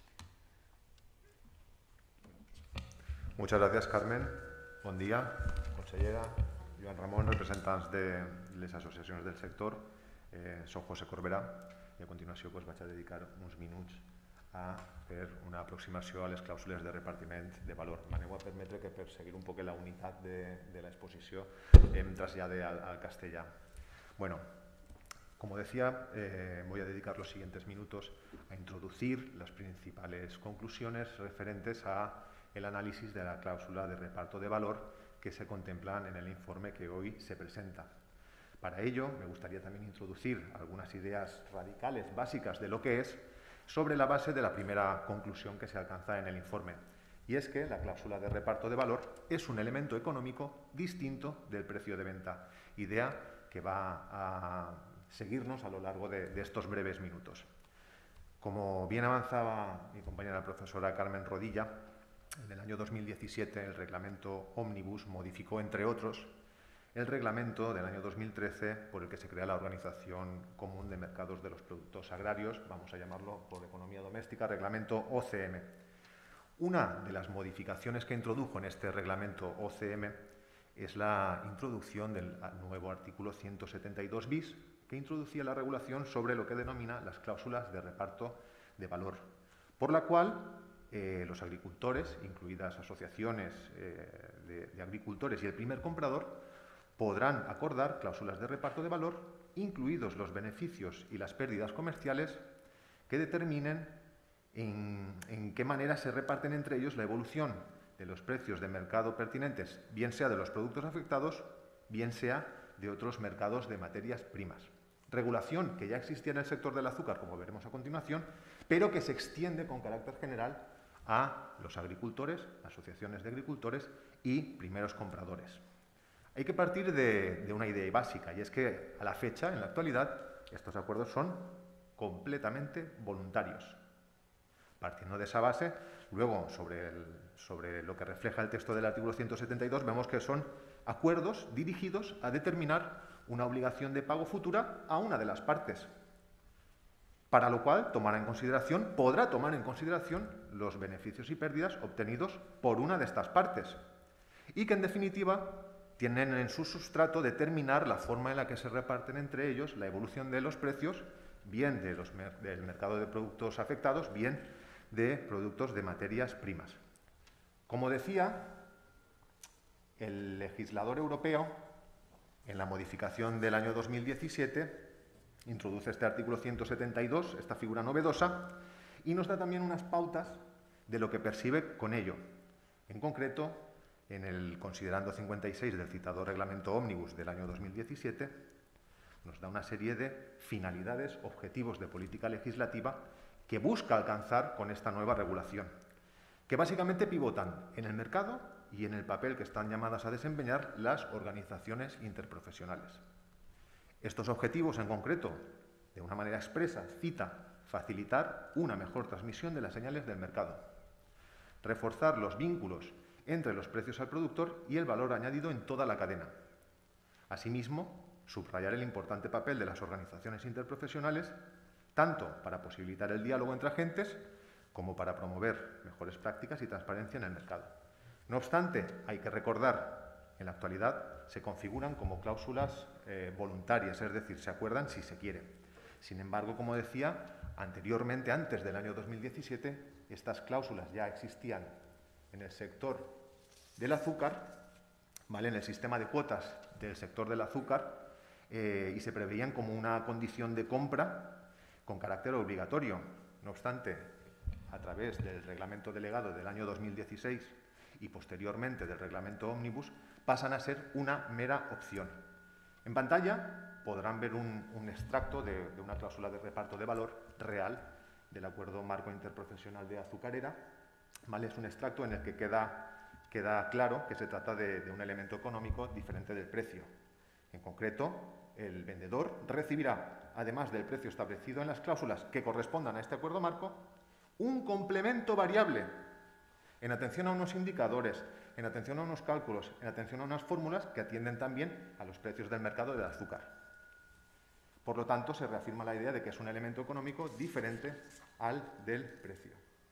Muchas gracias, Carmen. Bon dia, consellera, Joan Ramon, representants de les associacions del sector. Eh, soc José Corberà i a continuació doncs, vaig a dedicar uns minuts a fer una aproximació a les clàusules de repartiment de valor. M'aneu a permetre que per seguir un poc la unitat de, de la exposició em trasllade al, al castellà. Bueno, como decía, eh, voy a dedicar los siguientes minutos a introducir las principales conclusiones referentes a el análisis de la cláusula de reparto de valor que se contemplan en el informe que hoy se presenta. Para ello, me gustaría también introducir algunas ideas radicales, básicas de lo que es, sobre la base de la primera conclusión que se alcanza en el informe, y es que la cláusula de reparto de valor es un elemento económico distinto del precio de venta, idea que va a seguirnos a lo largo de, de estos breves minutos. Como bien avanzaba mi compañera profesora Carmen Rodilla, en el año dos mil diecisiete el reglamento Omnibus modificó, entre otros, el reglamento del año dos mil trece por el que se crea la Organización Común de Mercados de los Productos Agrarios, vamos a llamarlo por economía doméstica, reglamento O C M. Una de las modificaciones que introdujo en este reglamento O C M es la introducción del nuevo artículo ciento setenta y dos bis, que introducía la regulación sobre lo que denomina las cláusulas de reparto de valor, por la cual eh, los agricultores, incluidas asociaciones eh, de, de agricultores y el primer comprador, podrán acordar cláusulas de reparto de valor, incluidos los beneficios y las pérdidas comerciales, que determinen en, en qué manera se reparten entre ellos la evolución de los precios de mercado pertinentes, bien sea de los productos afectados, bien sea de otros mercados de materias primas. Regulación que ya existía en el sector del azúcar, como veremos a continuación, pero que se extiende con carácter general a los agricultores, asociaciones de agricultores y primeros compradores. Hay que partir de, de una idea básica, y es que a la fecha, en la actualidad, estos acuerdos son completamente voluntarios. Partiendo de esa base, luego sobre, el, sobre lo que refleja el texto del artículo ciento setenta y dos, vemos que son acuerdos dirigidos a determinar una obligación de pago futura a una de las partes, para lo cual tomará en consideración, podrá tomar en consideración los beneficios y pérdidas obtenidos por una de estas partes, y que en definitiva tienen en su sustrato determinar la forma en la que se reparten entre ellos la evolución de los precios, bien de los, del mercado de productos afectados, bien de productos de materias primas. Como decía, el legislador europeo, en la modificación del año dos mil diecisiete, introduce este artículo ciento setenta y dos, esta figura novedosa, y nos da también unas pautas de lo que percibe con ello. En concreto, en el considerando cincuenta y seis del citado Reglamento Ómnibus del año dos mil diecisiete, nos da una serie de finalidades, objetivos de política legislativa que busca alcanzar con esta nueva regulación, que básicamente pivotan en el mercado y en el papel que están llamadas a desempeñar las organizaciones interprofesionales. Estos objetivos, en concreto, de una manera expresa, cita facilitar una mejor transmisión de las señales del mercado, reforzar los vínculos entre los precios al productor y el valor añadido en toda la cadena. Asimismo, subrayar el importante papel de las organizaciones interprofesionales, tanto para posibilitar el diálogo entre agentes, como para promover mejores prácticas y transparencia en el mercado. No obstante, hay que recordar, en la actualidad se configuran como cláusulas eh, voluntarias, es decir, se acuerdan si se quiere. Sin embargo, como decía, anteriormente, antes del año dos mil diecisiete, estas cláusulas ya existían en el sector del azúcar, ¿vale? En el sistema de cuotas del sector del azúcar, eh, y se preveían como una condición de compra con carácter obligatorio. No obstante, a través del reglamento delegado del año dos mil dieciséis y posteriormente del reglamento Ómnibus, pasan a ser una mera opción. En pantalla podrán ver un, un extracto de, de una cláusula de reparto de valor real del Acuerdo Marco Interprofesional de Azucarera. ¿Vale? Es un extracto en el que queda, queda claro que se trata de, de un elemento económico diferente del precio. En concreto, el vendedor recibirá, además del precio establecido en las cláusulas que correspondan a este acuerdo marco, un complemento variable en atención a unos indicadores, en atención a unos cálculos, en atención a unas fórmulas que atienden también a los precios del mercado del azúcar. Por lo tanto, se reafirma la idea de que es un elemento económico diferente al del precio.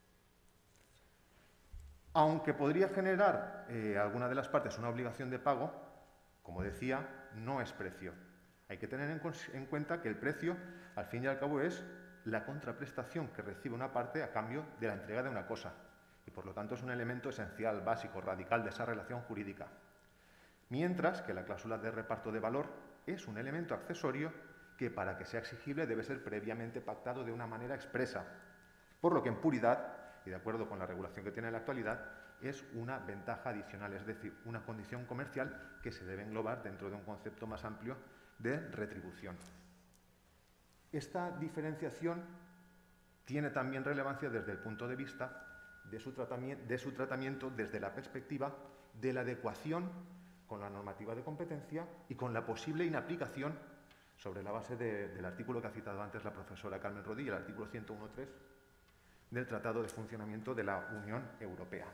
Aunque podría generar eh, alguna de las partes una obligación de pago, como decía, no es precio. Hay que tener en, en cuenta que el precio, al fin y al cabo, es la contraprestación que recibe una parte a cambio de la entrega de una cosa. Y por lo tanto es un elemento esencial, básico, radical de esa relación jurídica. Mientras que la cláusula de reparto de valor es un elemento accesorio que, para que sea exigible, debe ser previamente pactado de una manera expresa. Por lo que en puridad, y de acuerdo con la regulación que tiene en la actualidad, es una ventaja adicional, es decir, una condición comercial que se debe englobar dentro de un concepto más amplio de retribución. Esta diferenciación tiene también relevancia desde el punto de vista de su tratamiento, de su tratamiento desde la perspectiva de la adecuación con la normativa de competencia y con la posible inaplicación sobre la base de, del artículo que ha citado antes la profesora Carmen Rodí, el artículo ciento uno punto tres del Tratado de Funcionamiento de la Unión Europea.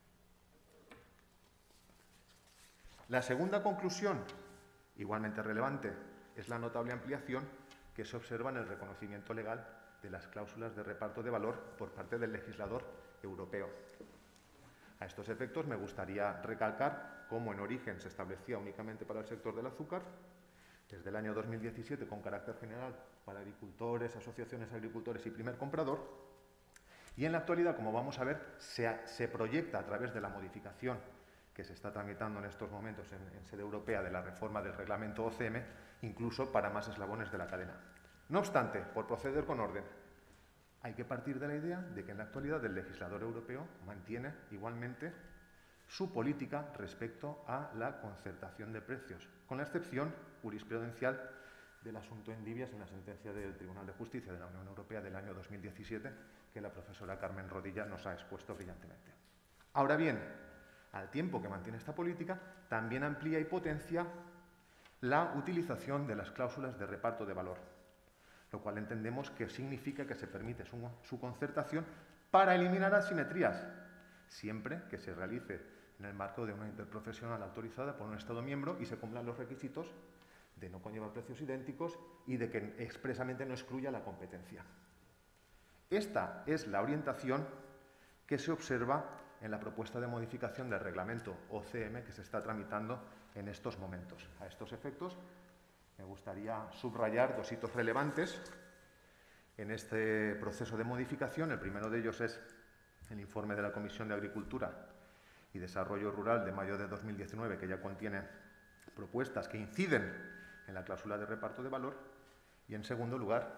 La segunda conclusión, igualmente relevante, es la notable ampliación que se observa en el reconocimiento legal de las cláusulas de reparto de valor por parte del legislador europeo. A estos efectos me gustaría recalcar cómo en origen se establecía únicamente para el sector del azúcar, desde el año dos mil diecisiete con carácter general para agricultores, asociaciones de agricultores y primer comprador. Y en la actualidad, como vamos a ver, se, se proyecta a través de la modificación que se está tramitando en estos momentos en, en sede europea de la reforma del reglamento O C M, incluso para más eslabones de la cadena. No obstante, por proceder con orden, hay que partir de la idea de que en la actualidad el legislador europeo mantiene igualmente su política respecto a la concertación de precios, con la excepción jurisprudencial del asunto Endivias en la sentencia del Tribunal de Justicia de la Unión Europea del año dos mil diecisiete, que la profesora Carmen Rodilla nos ha expuesto brillantemente. Ahora bien, al tiempo que mantiene esta política, también amplía y potencia la utilización de las cláusulas de reparto de valor, lo cual entendemos que significa que se permite su, su concertación para eliminar asimetrías, siempre que se realice en el marco de una interprofesional autorizada por un Estado miembro y se cumplan los requisitos de no conllevar precios idénticos y de que expresamente no excluya la competencia. Esta es la orientación que se observa en la propuesta de modificación del reglamento O C M que se está tramitando en estos momentos. A estos efectos, me gustaría subrayar dos hitos relevantes en este proceso de modificación. El primero de ellos es el informe de la Comisión de Agricultura y Desarrollo Rural de mayo de dos mil diecinueve, que ya contiene propuestas que inciden en la cláusula de reparto de valor. Y, en segundo lugar,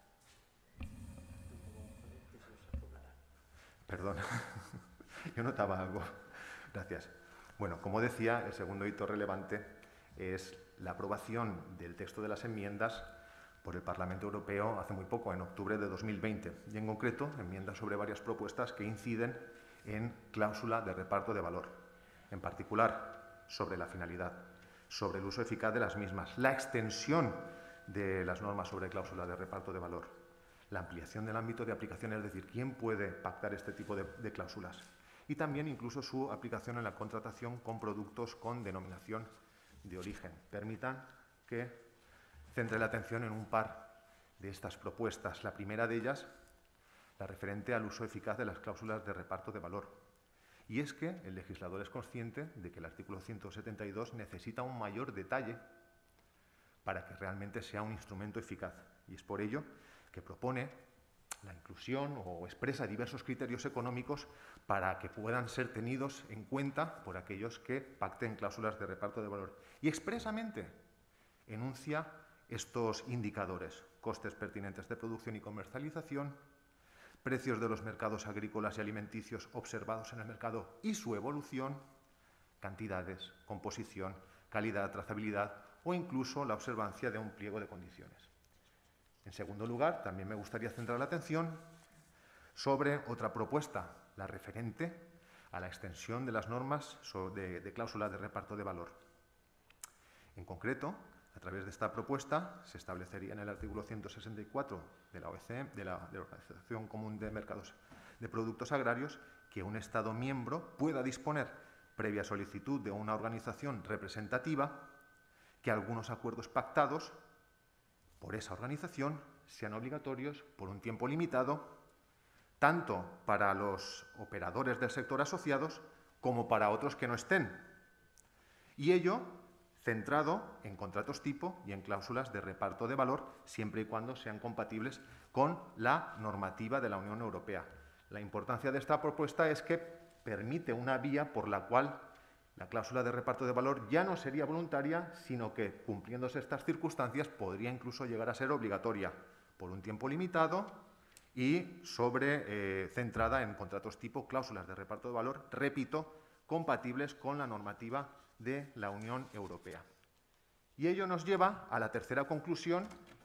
perdón, yo notaba algo. Gracias. Bueno, como decía, el segundo hito relevante es la aprobación del texto de las enmiendas por el Parlamento Europeo hace muy poco, en octubre de dos mil veinte, y en concreto enmiendas sobre varias propuestas que inciden en cláusula de reparto de valor, en particular sobre la finalidad, sobre el uso eficaz de las mismas, la extensión de las normas sobre cláusula de reparto de valor, la ampliación del ámbito de aplicación, es decir, quién puede pactar este tipo de, de cláusulas, y también incluso su aplicación en la contratación con productos con denominación de origen. Permitan que centre la atención en un par de estas propuestas. La primera de ellas, la referente al uso eficaz de las cláusulas de reparto de valor. Y es que el legislador es consciente de que el artículo ciento setenta y dos necesita un mayor detalle para que realmente sea un instrumento eficaz. Y es por ello que propone la inclusión o expresa diversos criterios económicos para que puedan ser tenidos en cuenta por aquellos que pacten cláusulas de reparto de valor. Y expresamente enuncia estos indicadores: costes pertinentes de producción y comercialización, precios de los mercados agrícolas y alimenticios observados en el mercado y su evolución, cantidades, composición, calidad, trazabilidad o incluso la observancia de un pliego de condiciones. En segundo lugar, también me gustaría centrar la atención sobre otra propuesta, la referente a la extensión de las normas de, de cláusula de reparto de valor. En concreto, a través de esta propuesta se establecería en el artículo ciento sesenta y cuatro de la O C M, de la, de la Organización Común de Mercados de Productos Agrarios, que un Estado miembro pueda disponer, previa solicitud de una organización representativa, que algunos acuerdos pactados por esa organización sean obligatorios por un tiempo limitado, tanto para los operadores del sector asociados como para otros que no estén. Y ello centrado en contratos tipo y en cláusulas de reparto de valor, siempre y cuando sean compatibles con la normativa de la Unión Europea. La importancia de esta propuesta es que permite una vía por la cual la cláusula de reparto de valor ya no sería voluntaria, sino que, cumpliéndose estas circunstancias, podría incluso llegar a ser obligatoria por un tiempo limitado y sobre, eh, centrada en contratos tipo, cláusulas de reparto de valor, repito, compatibles con la normativa de la Unión Europea. Y ello nos lleva a la tercera conclusión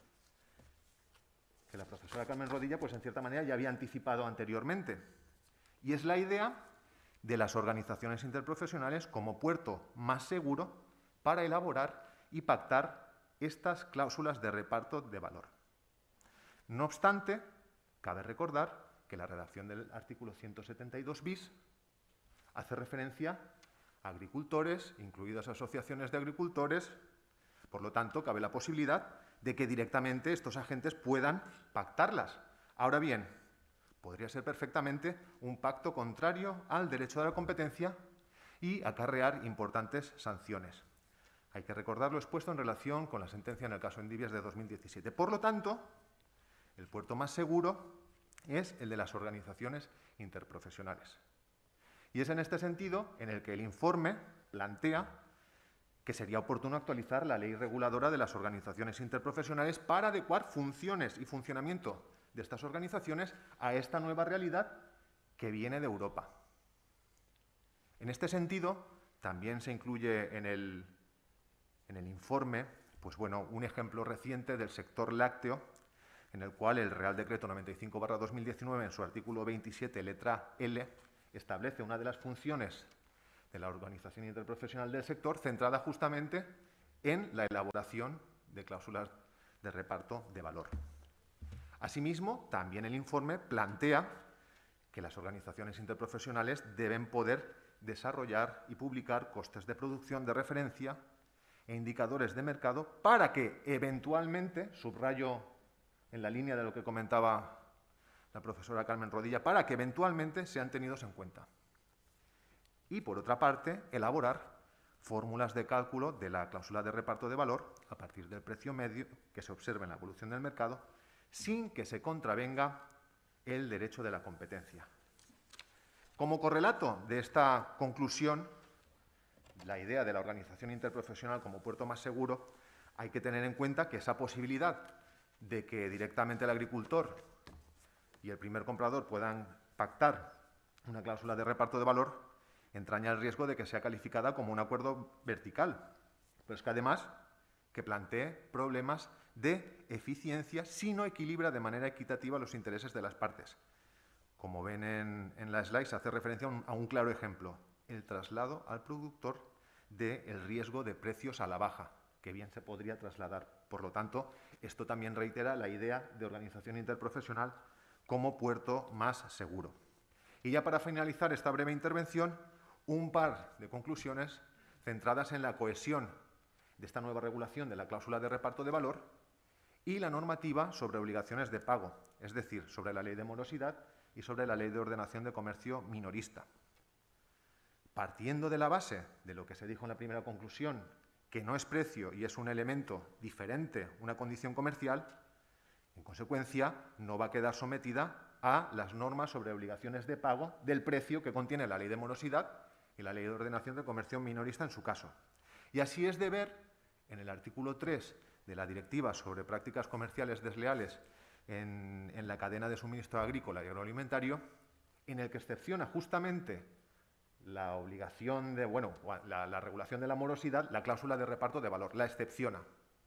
que la profesora Carmen Rodilla, pues en cierta manera, ya había anticipado anteriormente, y es la idea de las organizaciones interprofesionales como puerto más seguro para elaborar y pactar estas cláusulas de reparto de valor. No obstante, cabe recordar que la redacción del artículo ciento setenta y dos bis hace referencia a agricultores, incluidas asociaciones de agricultores. Por lo tanto, cabe la posibilidad de que directamente estos agentes puedan pactarlas. Ahora bien, podría ser perfectamente un pacto contrario al derecho de la competencia y acarrear importantes sanciones. Hay que recordar lo expuesto en relación con la sentencia en el caso Endivias de dos mil diecisiete. Por lo tanto, el puerto más seguro es el de las organizaciones interprofesionales. Y es en este sentido en el que el informe plantea que sería oportuno actualizar la ley reguladora de las organizaciones interprofesionales para adecuar funciones y funcionamiento de estas organizaciones a esta nueva realidad que viene de Europa. En este sentido, también se incluye en el, en el informe pues bueno, un ejemplo reciente del sector lácteo, en el cual el Real Decreto noventa y cinco barra dos mil diecinueve, en su artículo veintisiete, letra L, establece una de las funciones de la organización interprofesional del sector centrada justamente en la elaboración de cláusulas de reparto de valor. Asimismo, también el informe plantea que las organizaciones interprofesionales deben poder desarrollar y publicar costes de producción de referencia e indicadores de mercado para que eventualmente, subrayo en la línea de lo que comentaba la profesora Carmen Rodilla, para que eventualmente sean tenidos en cuenta. Y, por otra parte, elaborar fórmulas de cálculo de la cláusula de reparto de valor a partir del precio medio que se observa en la evolución del mercado, sin que se contravenga el derecho de la competencia. Como correlato de esta conclusión, la idea de la organización interprofesional como puerto más seguro, hay que tener en cuenta que esa posibilidad de que directamente el agricultor y el primer comprador puedan pactar una cláusula de reparto de valor entraña el riesgo de que sea calificada como un acuerdo vertical, pero es que además que plantee problemas de eficiencia si no equilibra de manera equitativa los intereses de las partes. Como ven en, en la slide, se hace referencia a un, a un claro ejemplo, el traslado al productor del riesgo de precios a la baja, que bien se podría trasladar. Por lo tanto, esto también reitera la idea de organización interprofesional como puerto más seguro. Y ya para finalizar esta breve intervención, un par de conclusiones centradas en la cohesión de esta nueva regulación de la cláusula de reparto de valor y la normativa sobre obligaciones de pago, es decir, sobre la ley de morosidad y sobre la ley de ordenación de comercio minorista. Partiendo de la base de lo que se dijo en la primera conclusión, que no es precio y es un elemento diferente, una condición comercial, en consecuencia, no va a quedar sometida a las normas sobre obligaciones de pago del precio que contiene la ley de morosidad y la ley de ordenación de comercio minorista en su caso. Y así es de ver en el artículo tres de la Directiva sobre prácticas comerciales desleales en, en la cadena de suministro agrícola y agroalimentario, en el que excepciona justamente la obligación de, bueno, la, la regulación de la morosidad, la cláusula de reparto de valor, la excepciona.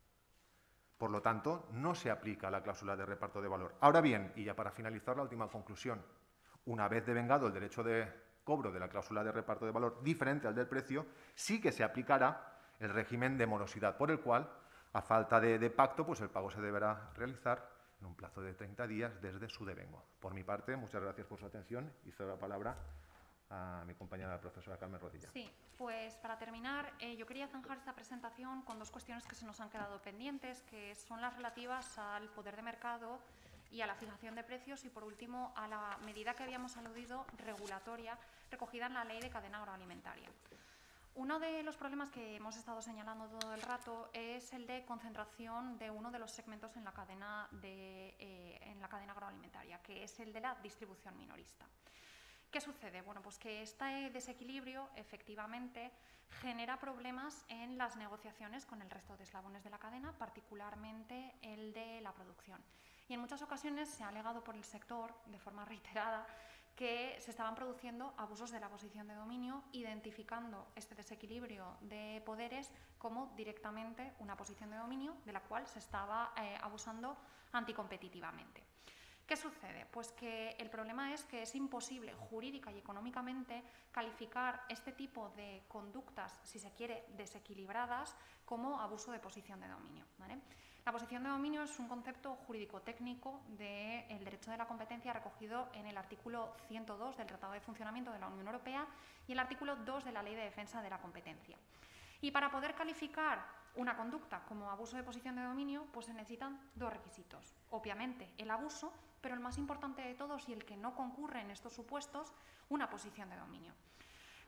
Por lo tanto, no se aplica la cláusula de reparto de valor. Ahora bien, y ya para finalizar la última conclusión, una vez devengado el derecho de cobro de la cláusula de reparto de valor diferente al del precio, sí que se aplicará el régimen de morosidad, por el cual, a falta de, de pacto, pues el pago se deberá realizar en un plazo de treinta días desde su devengo. Por mi parte, muchas gracias por su atención y cedo la palabra a mi compañera la profesora Carmen Rodilla. Sí, pues para terminar, eh, yo quería zanjar esta presentación con dos cuestiones que se nos han quedado pendientes, que son las relativas al poder de mercado y a la fijación de precios y, por último, a la medida que habíamos aludido regulatoria recogida en la Ley de Cadena Agroalimentaria. Uno de los problemas que hemos estado señalando todo el rato es el de concentración de uno de los segmentos en la cadena, de, eh, en la cadena agroalimentaria, que es el de la distribución minorista. ¿Qué sucede? Bueno, pues que este desequilibrio efectivamente genera problemas en las negociaciones con el resto de eslabones de la cadena, particularmente el de la producción. Y en muchas ocasiones se ha alegado por el sector, de forma reiterada, que se estaban produciendo abusos de la posición de dominio, identificando este desequilibrio de poderes como directamente una posición de dominio de la cual se estaba eh, abusando anticompetitivamente. ¿Qué sucede? Pues que el problema es que es imposible jurídica y económicamente calificar este tipo de conductas, si se quiere, desequilibradas, como abuso de posición de dominio, ¿vale? La posición de dominio es un concepto jurídico-técnico del derecho de la competencia recogido en el artículo ciento dos del Tratado de Funcionamiento de la Unión Europea y el artículo dos de la Ley de Defensa de la Competencia. Y para poder calificar una conducta como abuso de posición de dominio, pues se necesitan dos requisitos. Obviamente, el abuso, pero el más importante de todos y el que no concurre en estos supuestos, una posición de dominio.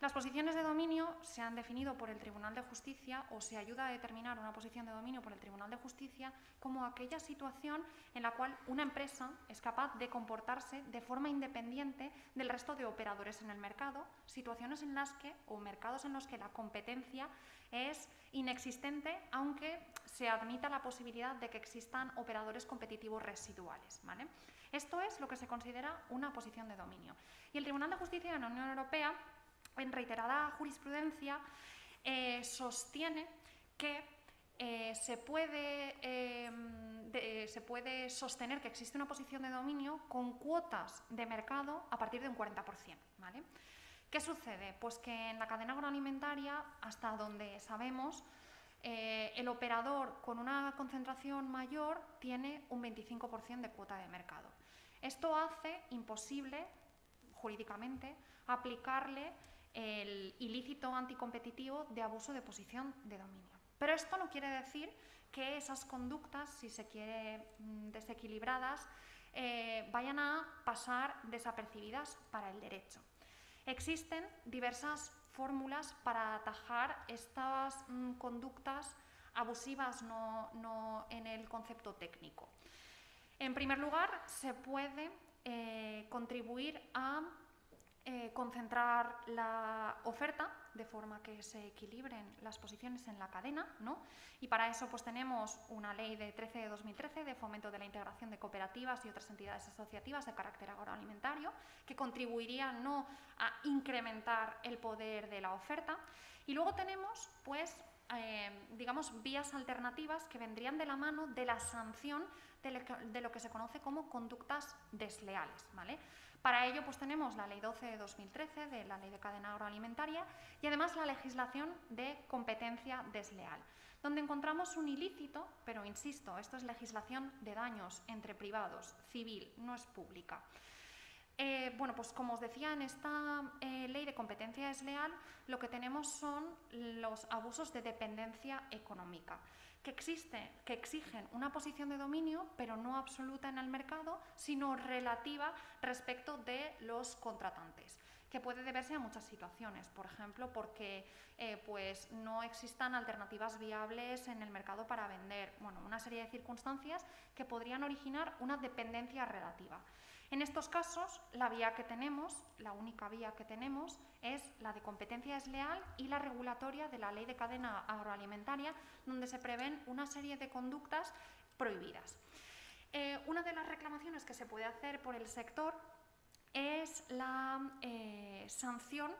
Las posiciones de dominio se han definido por el Tribunal de Justicia, o se ayuda a determinar una posición de dominio por el Tribunal de Justicia, como aquella situación en la cual una empresa es capaz de comportarse de forma independiente del resto de operadores en el mercado, situaciones en las que, o mercados en los que la competencia es inexistente, aunque se admita la posibilidad de que existan operadores competitivos residuales, ¿vale? Esto es lo que se considera una posición de dominio. Y el Tribunal de Justicia de la Unión Europea, en reiterada jurisprudencia, eh, sostiene que eh, se, puede, eh, de, se puede sostener que existe una posición de dominio con cuotas de mercado a partir de un cuarenta por cien, ¿vale? ¿Qué sucede? Pues que en la cadena agroalimentaria, hasta donde sabemos, eh, el operador con una concentración mayor tiene un veinticinco por cien de cuota de mercado. Esto hace imposible, jurídicamente, aplicarle el ilícito anticompetitivo de abuso de posición de dominio. Pero esto no quiere decir que esas conductas, si se quiere, desequilibradas, eh, vayan a pasar desapercibidas para el derecho. Existen diversas fórmulas para atajar estas mm, conductas abusivas, no, no en el concepto técnico. En primer lugar, se puede eh, contribuir a eh, concentrar la oferta de forma que se equilibren las posiciones en la cadena, ¿no? Y para eso pues tenemos una ley de trece de dos mil trece de fomento de la integración de cooperativas y otras entidades asociativas de carácter agroalimentario, que contribuiría no a incrementar el poder de la oferta. Y luego tenemos pues eh, digamos vías alternativas que vendrían de la mano de la sanción de lo que se conoce como conductas desleales, ¿vale? Para ello pues tenemos la ley doce de dos mil trece de la ley de cadena agroalimentaria y además la legislación de competencia desleal, donde encontramos un ilícito, pero insisto, esto es legislación de daños entre privados, civil, no es pública. Eh, bueno, pues como os decía, en esta eh, ley de competencia desleal lo que tenemos son los abusos de dependencia económica, que, existe, que exigen una posición de dominio, pero no absoluta en el mercado, sino relativa respecto de los contratantes, que puede deberse a muchas situaciones, por ejemplo, porque eh, pues no existan alternativas viables en el mercado para vender, bueno, una serie de circunstancias que podrían originar una dependencia relativa. En estos casos, la vía que tenemos, la única vía que tenemos, es la de competencia desleal y la regulatoria de la ley de cadena agroalimentaria, donde se prevén una serie de conductas prohibidas. Eh, una de las reclamaciones que se puede hacer por el sector es la eh, sanción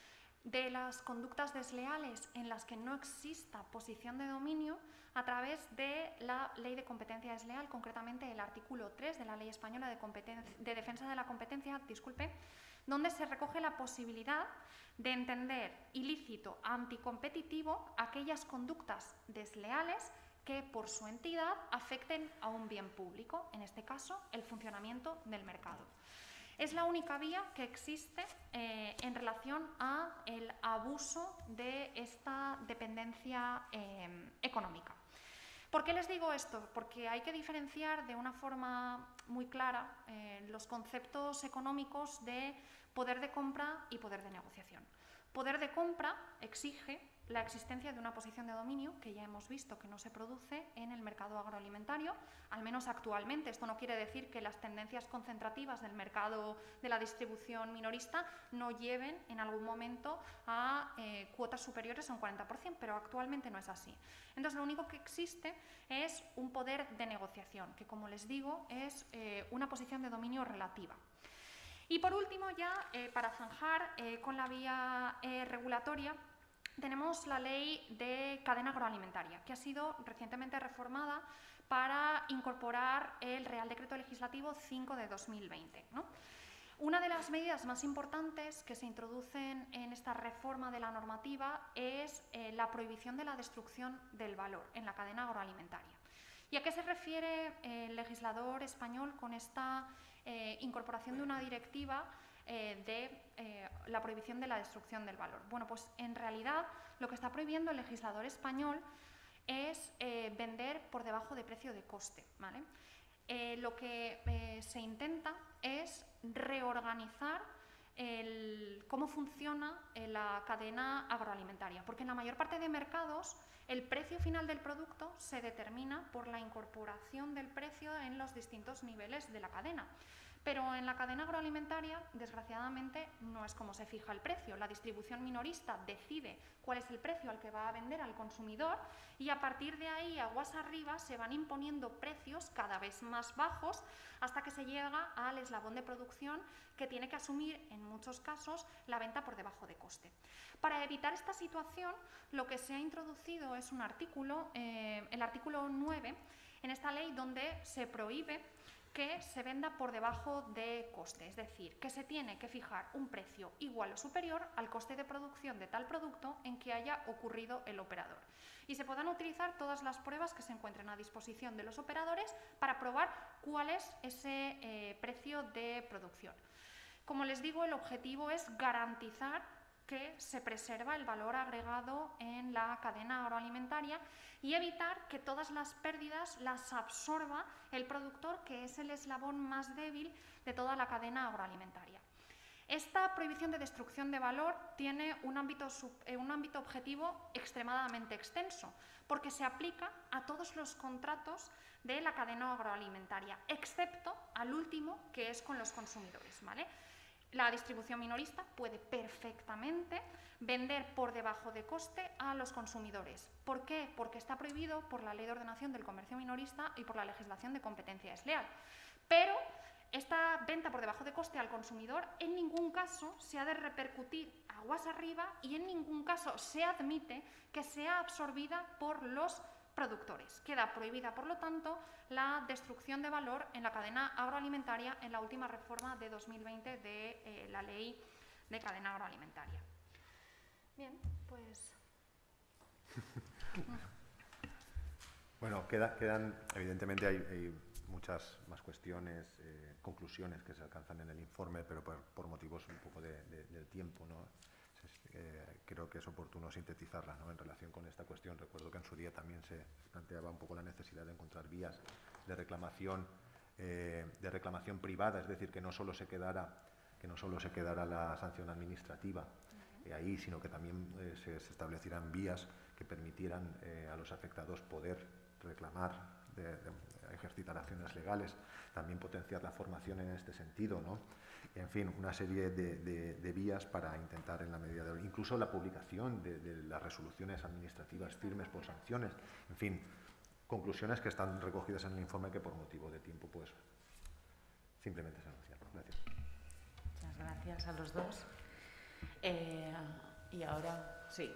de las conductas desleales en las que no exista posición de dominio a través de la Ley de Competencia Desleal, concretamente el artículo tres de la Ley Española de, de Defensa de la Competencia, disculpe, donde se recoge la posibilidad de entender ilícito anticompetitivo aquellas conductas desleales que por su entidad afecten a un bien público, en este caso el funcionamiento del mercado. Es la única vía que existe eh, en relación al abuso de esta dependencia eh, económica. ¿Por qué les digo esto? Porque hay que diferenciar de una forma muy clara eh, los conceptos económicos de poder de compra y poder de negociación. Poder de compra exige la existencia de una posición de dominio que ya hemos visto que no se produce en el mercado agroalimentario, al menos actualmente. Esto no quiere decir que las tendencias concentrativas del mercado de la distribución minorista no lleven en algún momento a eh, cuotas superiores a un cuarenta por cien, pero actualmente no es así. Entonces, lo único que existe es un poder de negociación, que como les digo es eh, una posición de dominio relativa. Y por último, ya eh, para zanjar eh, con la vía eh, regulatoria, tenemos la ley de cadena agroalimentaria, que ha sido recientemente reformada para incorporar el Real Decreto Legislativo cinco de dos mil veinte, ¿no? Una de las medidas más importantes que se introducen en esta reforma de la normativa es eh, la prohibición de la destrucción del valor en la cadena agroalimentaria. ¿Y a qué se refiere el legislador español con esta eh, incorporación de una directiva eh, de eh, la prohibición de la destrucción del valor? Bueno, pues en realidad lo que está prohibiendo el legislador español es eh, vender por debajo de precio de coste, ¿vale? Eh, lo que eh, se intenta es reorganizar el, cómo funciona la cadena agroalimentaria, porque en la mayor parte de mercados el precio final del producto se determina por la incorporación del precio en los distintos niveles de la cadena. Pero en la cadena agroalimentaria, desgraciadamente, no es como se fija el precio. La distribución minorista decide cuál es el precio al que va a vender al consumidor y a partir de ahí, aguas arriba, se van imponiendo precios cada vez más bajos hasta que se llega al eslabón de producción que tiene que asumir, en muchos casos, la venta por debajo de coste. Para evitar esta situación, lo que se ha introducido es un artículo, eh, el artículo nueve, en esta ley donde se prohíbe que se venda por debajo de coste, es decir, que se tiene que fijar un precio igual o superior al coste de producción de tal producto en que haya ocurrido el operador. Y se podrán utilizar todas las pruebas que se encuentren a disposición de los operadores para probar cuál es ese eh, precio de producción. Como les digo, el objetivo es garantizar que se preserva el valor agregado en la cadena agroalimentaria y evitar que todas las pérdidas las absorba el productor, que es el eslabón más débil de toda la cadena agroalimentaria. Esta prohibición de destrucción de valor tiene un ámbito, un ámbito objetivo extremadamente extenso, porque se aplica a todos los contratos de la cadena agroalimentaria, excepto al último, que es con los consumidores, ¿vale? La distribución minorista puede perfectamente vender por debajo de coste a los consumidores. ¿Por qué? Porque está prohibido por la Ley de Ordenación del Comercio Minorista y por la legislación de competencia desleal. Pero esta venta por debajo de coste al consumidor en ningún caso se ha de repercutir aguas arriba y en ningún caso se admite que sea absorbida por los productores. Queda prohibida, por lo tanto, la destrucción de valor en la cadena agroalimentaria en la última reforma de dos mil veinte de eh, la Ley de Cadena Agroalimentaria. Bien, pues... Bueno, queda, quedan, evidentemente hay, hay muchas más cuestiones, eh, conclusiones que se alcanzan en el informe, pero por, por motivos un poco de, de, del tiempo, ¿no? Eh, creo que es oportuno sintetizarlas, ¿no? En relación con esta cuestión. Recuerdo que en su día también se planteaba un poco la necesidad de encontrar vías de reclamación, eh, de reclamación privada, es decir, que no solo se quedara, que no solo se quedara la sanción administrativa eh, ahí, sino que también eh, se, se establecieran vías que permitieran eh, a los afectados poder reclamar, de, de, de ejercitar acciones legales, también potenciar la formación en este sentido, ¿no? En fin, una serie de, de, de vías para intentar, en la medida de... Incluso la publicación de, de las resoluciones administrativas firmes por sanciones. En fin, conclusiones que están recogidas en el informe que por motivo de tiempo, pues, simplemente se anuncian. Gracias. Muchas gracias a los dos. Eh, y ahora, sí,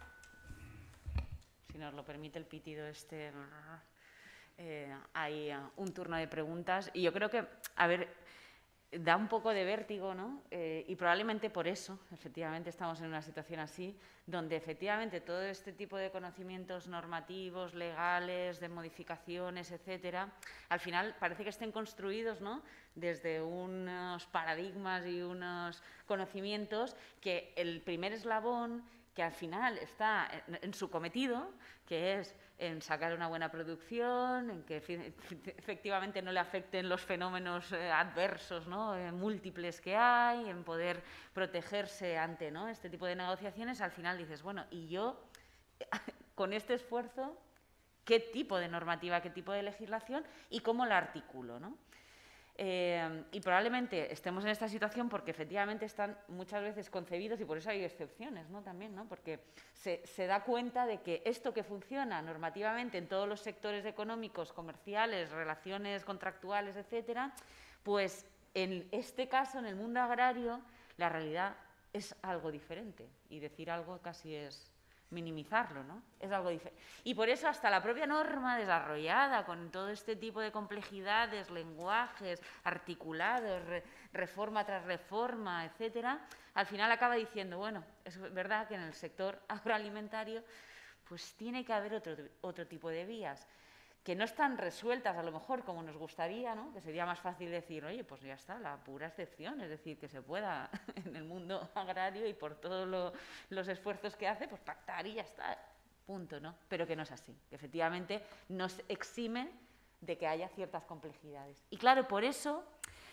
si nos lo permite el pitido este, eh, hay un turno de preguntas. Y yo creo que, a ver... da un poco de vértigo, ¿no? Eh, y probablemente por eso, efectivamente, estamos en una situación así, donde efectivamente todo este tipo de conocimientos normativos, legales, de modificaciones, etcétera, al final parece que estén construidos, ¿no? Desde unos paradigmas y unos conocimientos que el primer eslabón, que al final está en, en su cometido, que es en sacar una buena producción, en que efectivamente no le afecten los fenómenos eh, adversos, ¿no? eh, múltiples que hay, en poder protegerse ante, ¿no? este tipo de negociaciones, al final dices, bueno, y yo, con este esfuerzo, ¿qué tipo de normativa, qué tipo de legislación y cómo la articulo, ¿no? Eh, y probablemente estemos en esta situación porque efectivamente están muchas veces concebidos y por eso hay excepciones, ¿no? También, ¿no? Porque se, se da cuenta de que esto que funciona normativamente en todos los sectores económicos, comerciales, relaciones contractuales, etcétera, pues en este caso, en el mundo agrario, la realidad es algo diferente y decir algo casi es minimizarlo, ¿no? Es algo diferente. Y por eso hasta la propia norma desarrollada con todo este tipo de complejidades, lenguajes articulados, re, reforma tras reforma, etcétera, al final acaba diciendo, bueno, es verdad que en el sector agroalimentario pues tiene que haber otro, otro tipo de vías que no están resueltas a lo mejor como nos gustaría, ¿no? Que sería más fácil decir, oye, pues ya está, la pura excepción, es decir, que se pueda en el mundo agrario y por todos lo, los esfuerzos que hace, pues pactar y ya está, punto, ¿no? Pero que no es así, que efectivamente nos exime de que haya ciertas complejidades. Y claro, por eso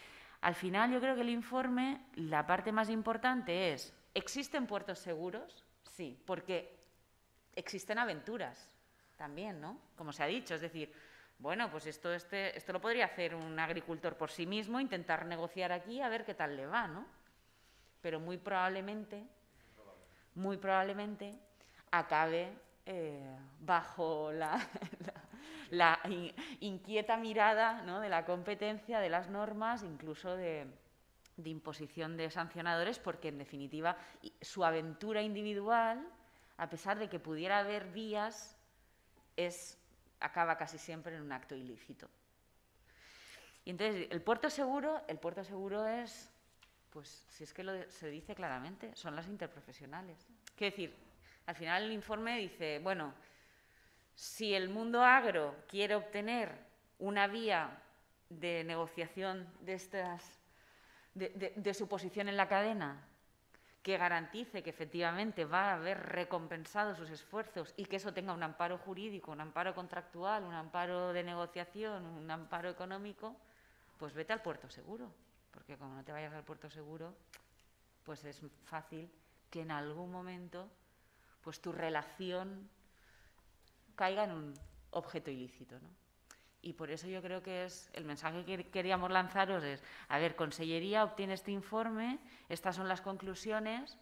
al final yo creo que el informe, la parte más importante es, ¿existen puertos seguros? Sí, porque existen aventuras también, ¿no? Como se ha dicho, es decir, bueno, pues esto, este, esto lo podría hacer un agricultor por sí mismo, intentar negociar aquí a ver qué tal le va, ¿no? Pero muy probablemente, muy probablemente acabe eh, bajo la, la, la in, inquieta mirada, ¿no?, de la competencia, de las normas, incluso de, de imposición de sancionadores, porque en definitiva su aventura individual, a pesar de que pudiera haber vías, es, acaba casi siempre en un acto ilícito. Y entonces, el puerto seguro, el puerto seguro es, pues, si es que lo, se dice claramente, son las interprofesionales. Quiero decir, al final el informe dice, bueno, si el mundo agro quiere obtener una vía de negociación de, estas, de, de, de su posición en la cadena que garantice que efectivamente va a haber recompensado sus esfuerzos y que eso tenga un amparo jurídico, un amparo contractual, un amparo de negociación, un amparo económico, pues vete al puerto seguro, porque como no te vayas al puerto seguro, pues es fácil que en algún momento pues tu relación caiga en un objeto ilícito, ¿no? Y por eso yo creo que es el mensaje que queríamos lanzaros es, a ver, Consellería obtiene este informe, estas son las conclusiones,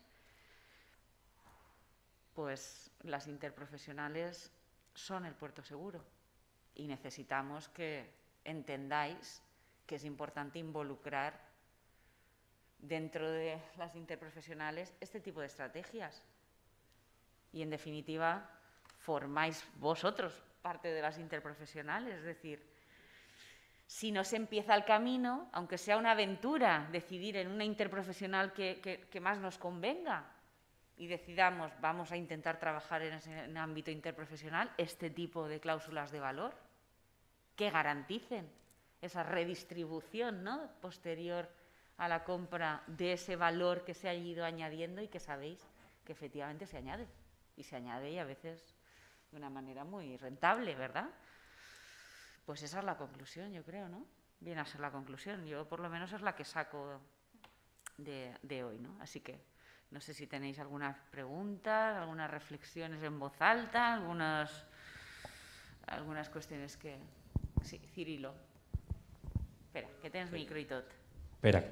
pues las interprofesionales son el puerto seguro y necesitamos que entendáis que es importante involucrar dentro de las interprofesionales este tipo de estrategias. Y, en definitiva, formáis vosotros parte de las interprofesionales. Es decir, si no se empieza el camino, aunque sea una aventura, decidir en una interprofesional que, que, que más nos convenga y decidamos, vamos a intentar trabajar en ese en ámbito interprofesional, este tipo de cláusulas de valor que garanticen esa redistribución, ¿no?, posterior a la compra de ese valor que se ha ido añadiendo y que sabéis que efectivamente se añade. Y se añade y a veces de una manera muy rentable, ¿verdad? Pues esa es la conclusión, yo creo, ¿no? Viene a ser la conclusión. Yo por lo menos es la que saco de, de hoy, ¿no? Así que no sé si tenéis algunas preguntas, algunas reflexiones en voz alta, algunas, algunas cuestiones que... Sí, Cirilo. Espera, que tens micro i tot. Espera.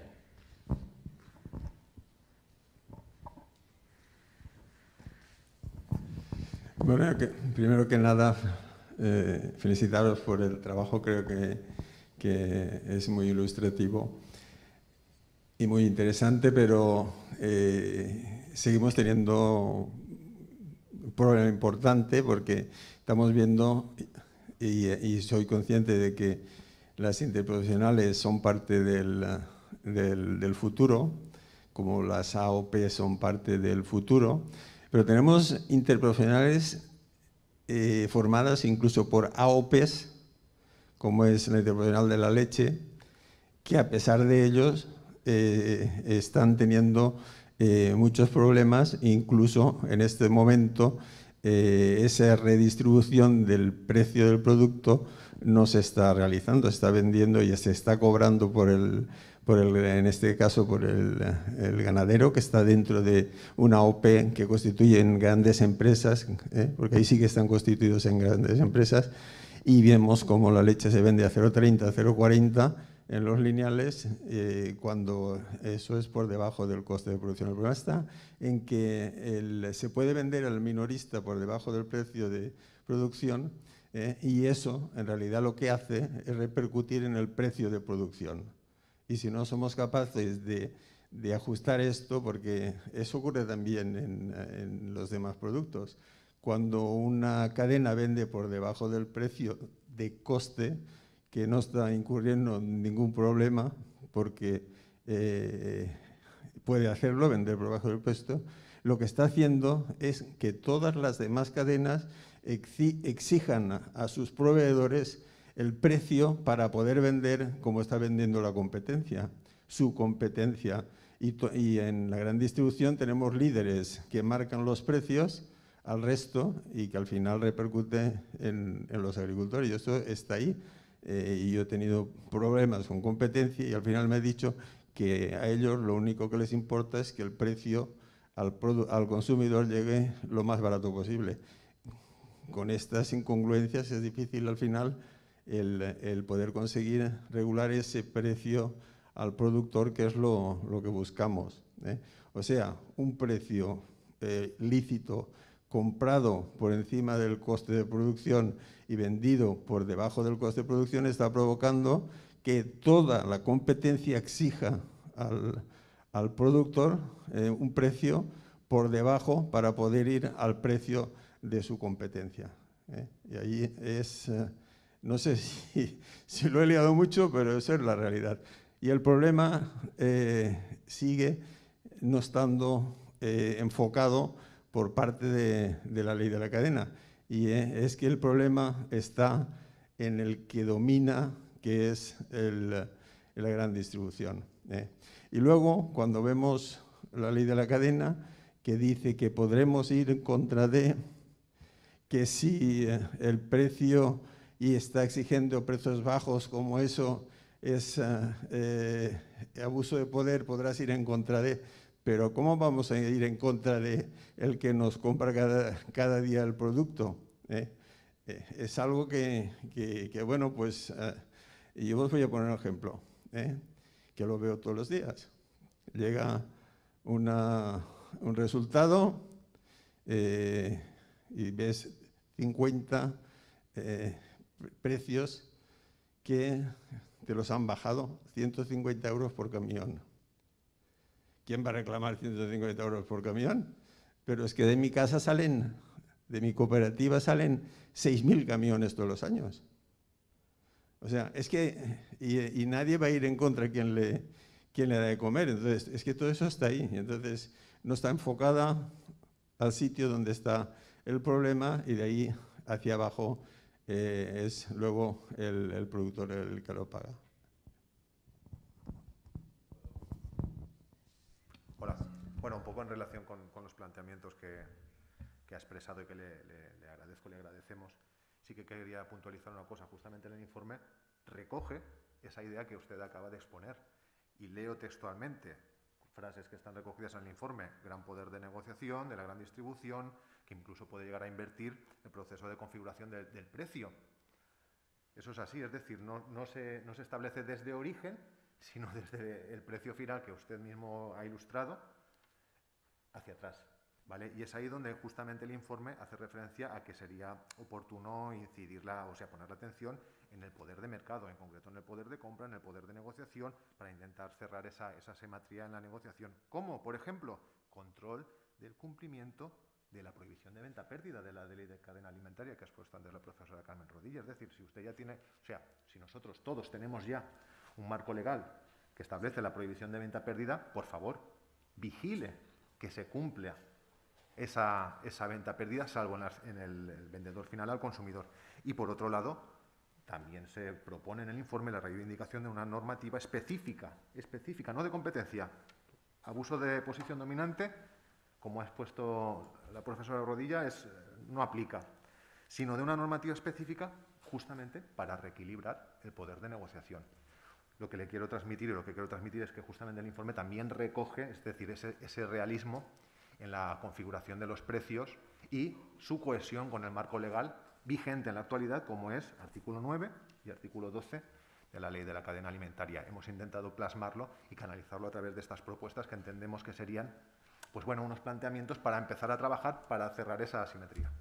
Bueno, que, primero que nada, eh, felicitaros por el trabajo, creo que, que es muy ilustrativo y muy interesante, pero eh, seguimos teniendo un problema importante porque estamos viendo, y, y soy consciente de que las interprofesionales son parte del, del, del futuro, como las A O P son parte del futuro, pero tenemos interprofesionales eh, formadas incluso por A O Pes, como es la interprofesional de la leche, que a pesar de ellos eh, están teniendo eh, muchos problemas, incluso en este momento eh, esa redistribución del precio del producto no se está realizando, se está vendiendo y se está cobrando por el, por el, en este caso por el, el ganadero, que está dentro de una O P que constituyen grandes empresas, ¿eh? porque ahí sí que están constituidos en grandes empresas, y vemos cómo la leche se vende a cero coma treinta, cero coma cuarenta en los lineales, eh, cuando eso es por debajo del coste de producción. El problema está en que el, se puede vender al minorista por debajo del precio de producción, eh, y eso en realidad lo que hace es repercutir en el precio de producción. Y si no somos capaces de, de ajustar esto, porque eso ocurre también en, en los demás productos, cuando una cadena vende por debajo del precio de coste, que no está incurriendo en ningún problema, porque eh, puede hacerlo, vender por debajo del precio, lo que está haciendo es que todas las demás cadenas exijan a sus proveedores el precio para poder vender como está vendiendo la competencia, su competencia. Y, y en la gran distribución tenemos líderes que marcan los precios al resto y que al final repercute en, en los agricultores. Y eso está ahí. eh, y yo he tenido problemas con competencia y al final me ha dicho que a ellos lo único que les importa es que el precio al, al consumidor llegue lo más barato posible. Con estas incongruencias es difícil al final el, el poder conseguir regular ese precio al productor, que es lo, lo que buscamos, ¿eh? O sea, un precio eh, lícito, comprado por encima del coste de producción y vendido por debajo del coste de producción, está provocando que toda la competencia exija al, al productor eh, un precio por debajo para poder ir al precio de su competencia, ¿eh? Y ahí es, eh, no sé si, si lo he liado mucho, pero esa es la realidad. Y el problema eh, sigue no estando eh, enfocado por parte de, de la ley de la cadena. Y eh, es que el problema está en el que domina, que es el, la gran distribución, ¿eh? Y luego, cuando vemos la ley de la cadena, que dice que podremos ir en contra de, que si eh, el precio y está exigiendo precios bajos, como eso es uh, eh, abuso de poder, podrás ir en contra de, pero ¿cómo vamos a ir en contra de el que nos compra cada, cada día el producto? ¿Eh? Eh, es algo que, que, que bueno, pues uh, yo os voy a poner un ejemplo, ¿eh? Que lo veo todos los días. Llega una, un resultado eh, y ves cincuenta eh, precios que te los han bajado, ciento cincuenta euros por camión. ¿Quién va a reclamar ciento cincuenta euros por camión? Pero es que de mi casa salen, de mi cooperativa salen seis mil camiones todos los años. O sea, es que, y, y nadie va a ir en contra de quien le, quien le da de comer. Entonces, es que todo eso está ahí. Entonces, no está enfocada al sitio donde está el problema y de ahí hacia abajo eh, es luego el, el productor el que lo paga. Hola. Bueno, un poco en relación con, con los planteamientos que, que ha expresado y que le, le, le agradezco, le agradecemos, sí que quería puntualizar una cosa. Justamente en el informe recoge esa idea que usted acaba de exponer y leo textualmente frases que están recogidas en el informe: gran poder de negociación, de la gran distribución, que incluso puede llegar a invertir el proceso de configuración de, del precio. Eso es así, es decir, no, no, se, no se establece desde origen, sino desde el precio final que usted mismo ha ilustrado hacia atrás, ¿vale? Y es ahí donde justamente el informe hace referencia a que sería oportuno incidirla, o sea, poner la atención en el poder de mercado, en concreto en el poder de compra, en el poder de negociación, para intentar cerrar esa, esa simetría en la negociación. ¿Cómo? Por ejemplo, control del cumplimiento de la prohibición de venta pérdida de la ley de cadena alimentaria que ha expuesto antes la profesora Carmen Rodilla. Es decir, si usted ya tiene, o sea, si nosotros todos tenemos ya un marco legal que establece la prohibición de venta pérdida, por favor, vigile que se cumpla esa, esa venta pérdida, salvo en, las, en el, el vendedor final al consumidor. Y por otro lado, también se propone en el informe la reivindicación de una normativa específica, específica, no de competencia. Abuso de posición dominante, como ha expuesto la profesora Rodilla, es, no aplica, sino de una normativa específica justamente para reequilibrar el poder de negociación. Lo que le quiero transmitir y lo que quiero transmitir es que justamente el informe también recoge, es decir, ese, ese realismo en la configuración de los precios y su cohesión con el marco legal vigente en la actualidad, como es artículo nueve y artículo doce de la Ley de la Cadena Alimentaria. Hemos intentado plasmarlo y canalizarlo a través de estas propuestas que entendemos que serían, pues bueno, unos planteamientos para empezar a trabajar para cerrar esa asimetría.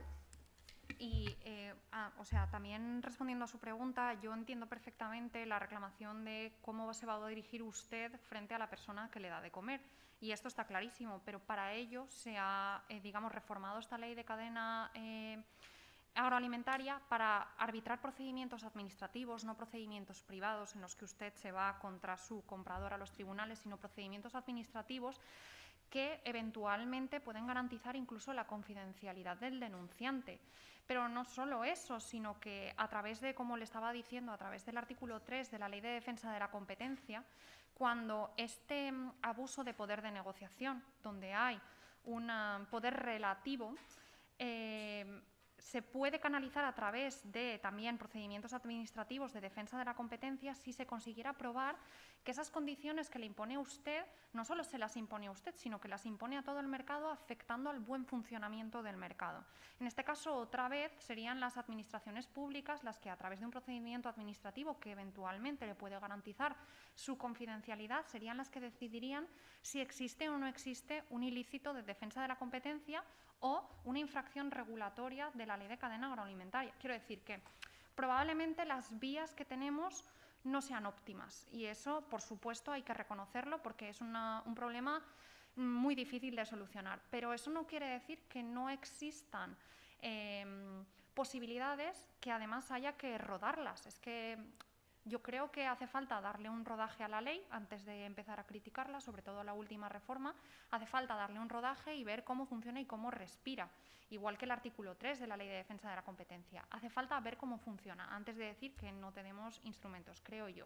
Y, eh, ah, o sea, también respondiendo a su pregunta, yo entiendo perfectamente la reclamación de cómo se va a dirigir usted frente a la persona que le da de comer. Y esto está clarísimo, pero para ello se ha, eh, digamos, reformado esta ley de cadena eh, agroalimentaria para arbitrar procedimientos administrativos, no procedimientos privados en los que usted se va contra su comprador a los tribunales, sino procedimientos administrativos que eventualmente pueden garantizar incluso la confidencialidad del denunciante. Pero no solo eso, sino que a través de, como le estaba diciendo, a través del artículo tres de la Ley de Defensa de la Competencia, cuando este abuso de poder de negociación, donde hay un poder relativo, eh, se puede canalizar a través de también procedimientos administrativos de defensa de la competencia si se consiguiera probar que esas condiciones que le impone a usted no solo se las impone a usted, sino que las impone a todo el mercado, afectando al buen funcionamiento del mercado. En este caso, otra vez, serían las administraciones públicas las que, a través de un procedimiento administrativo que eventualmente le puede garantizar su confidencialidad, serían las que decidirían si existe o no existe un ilícito de defensa de la competencia o una infracción regulatoria de la Ley de Cadena Agroalimentaria. Quiero decir que probablemente las vías que tenemos no sean óptimas y eso, por supuesto, hay que reconocerlo porque es una, un problema muy difícil de solucionar. Pero eso no quiere decir que no existan eh, posibilidades que además haya que rodarlas. Es que yo creo que hace falta darle un rodaje a la ley antes de empezar a criticarla, sobre todo la última reforma. Hace falta darle un rodaje y ver cómo funciona y cómo respira, igual que el artículo tres de la Ley de Defensa de la Competencia. Hace falta ver cómo funciona antes de decir que no tenemos instrumentos, creo yo.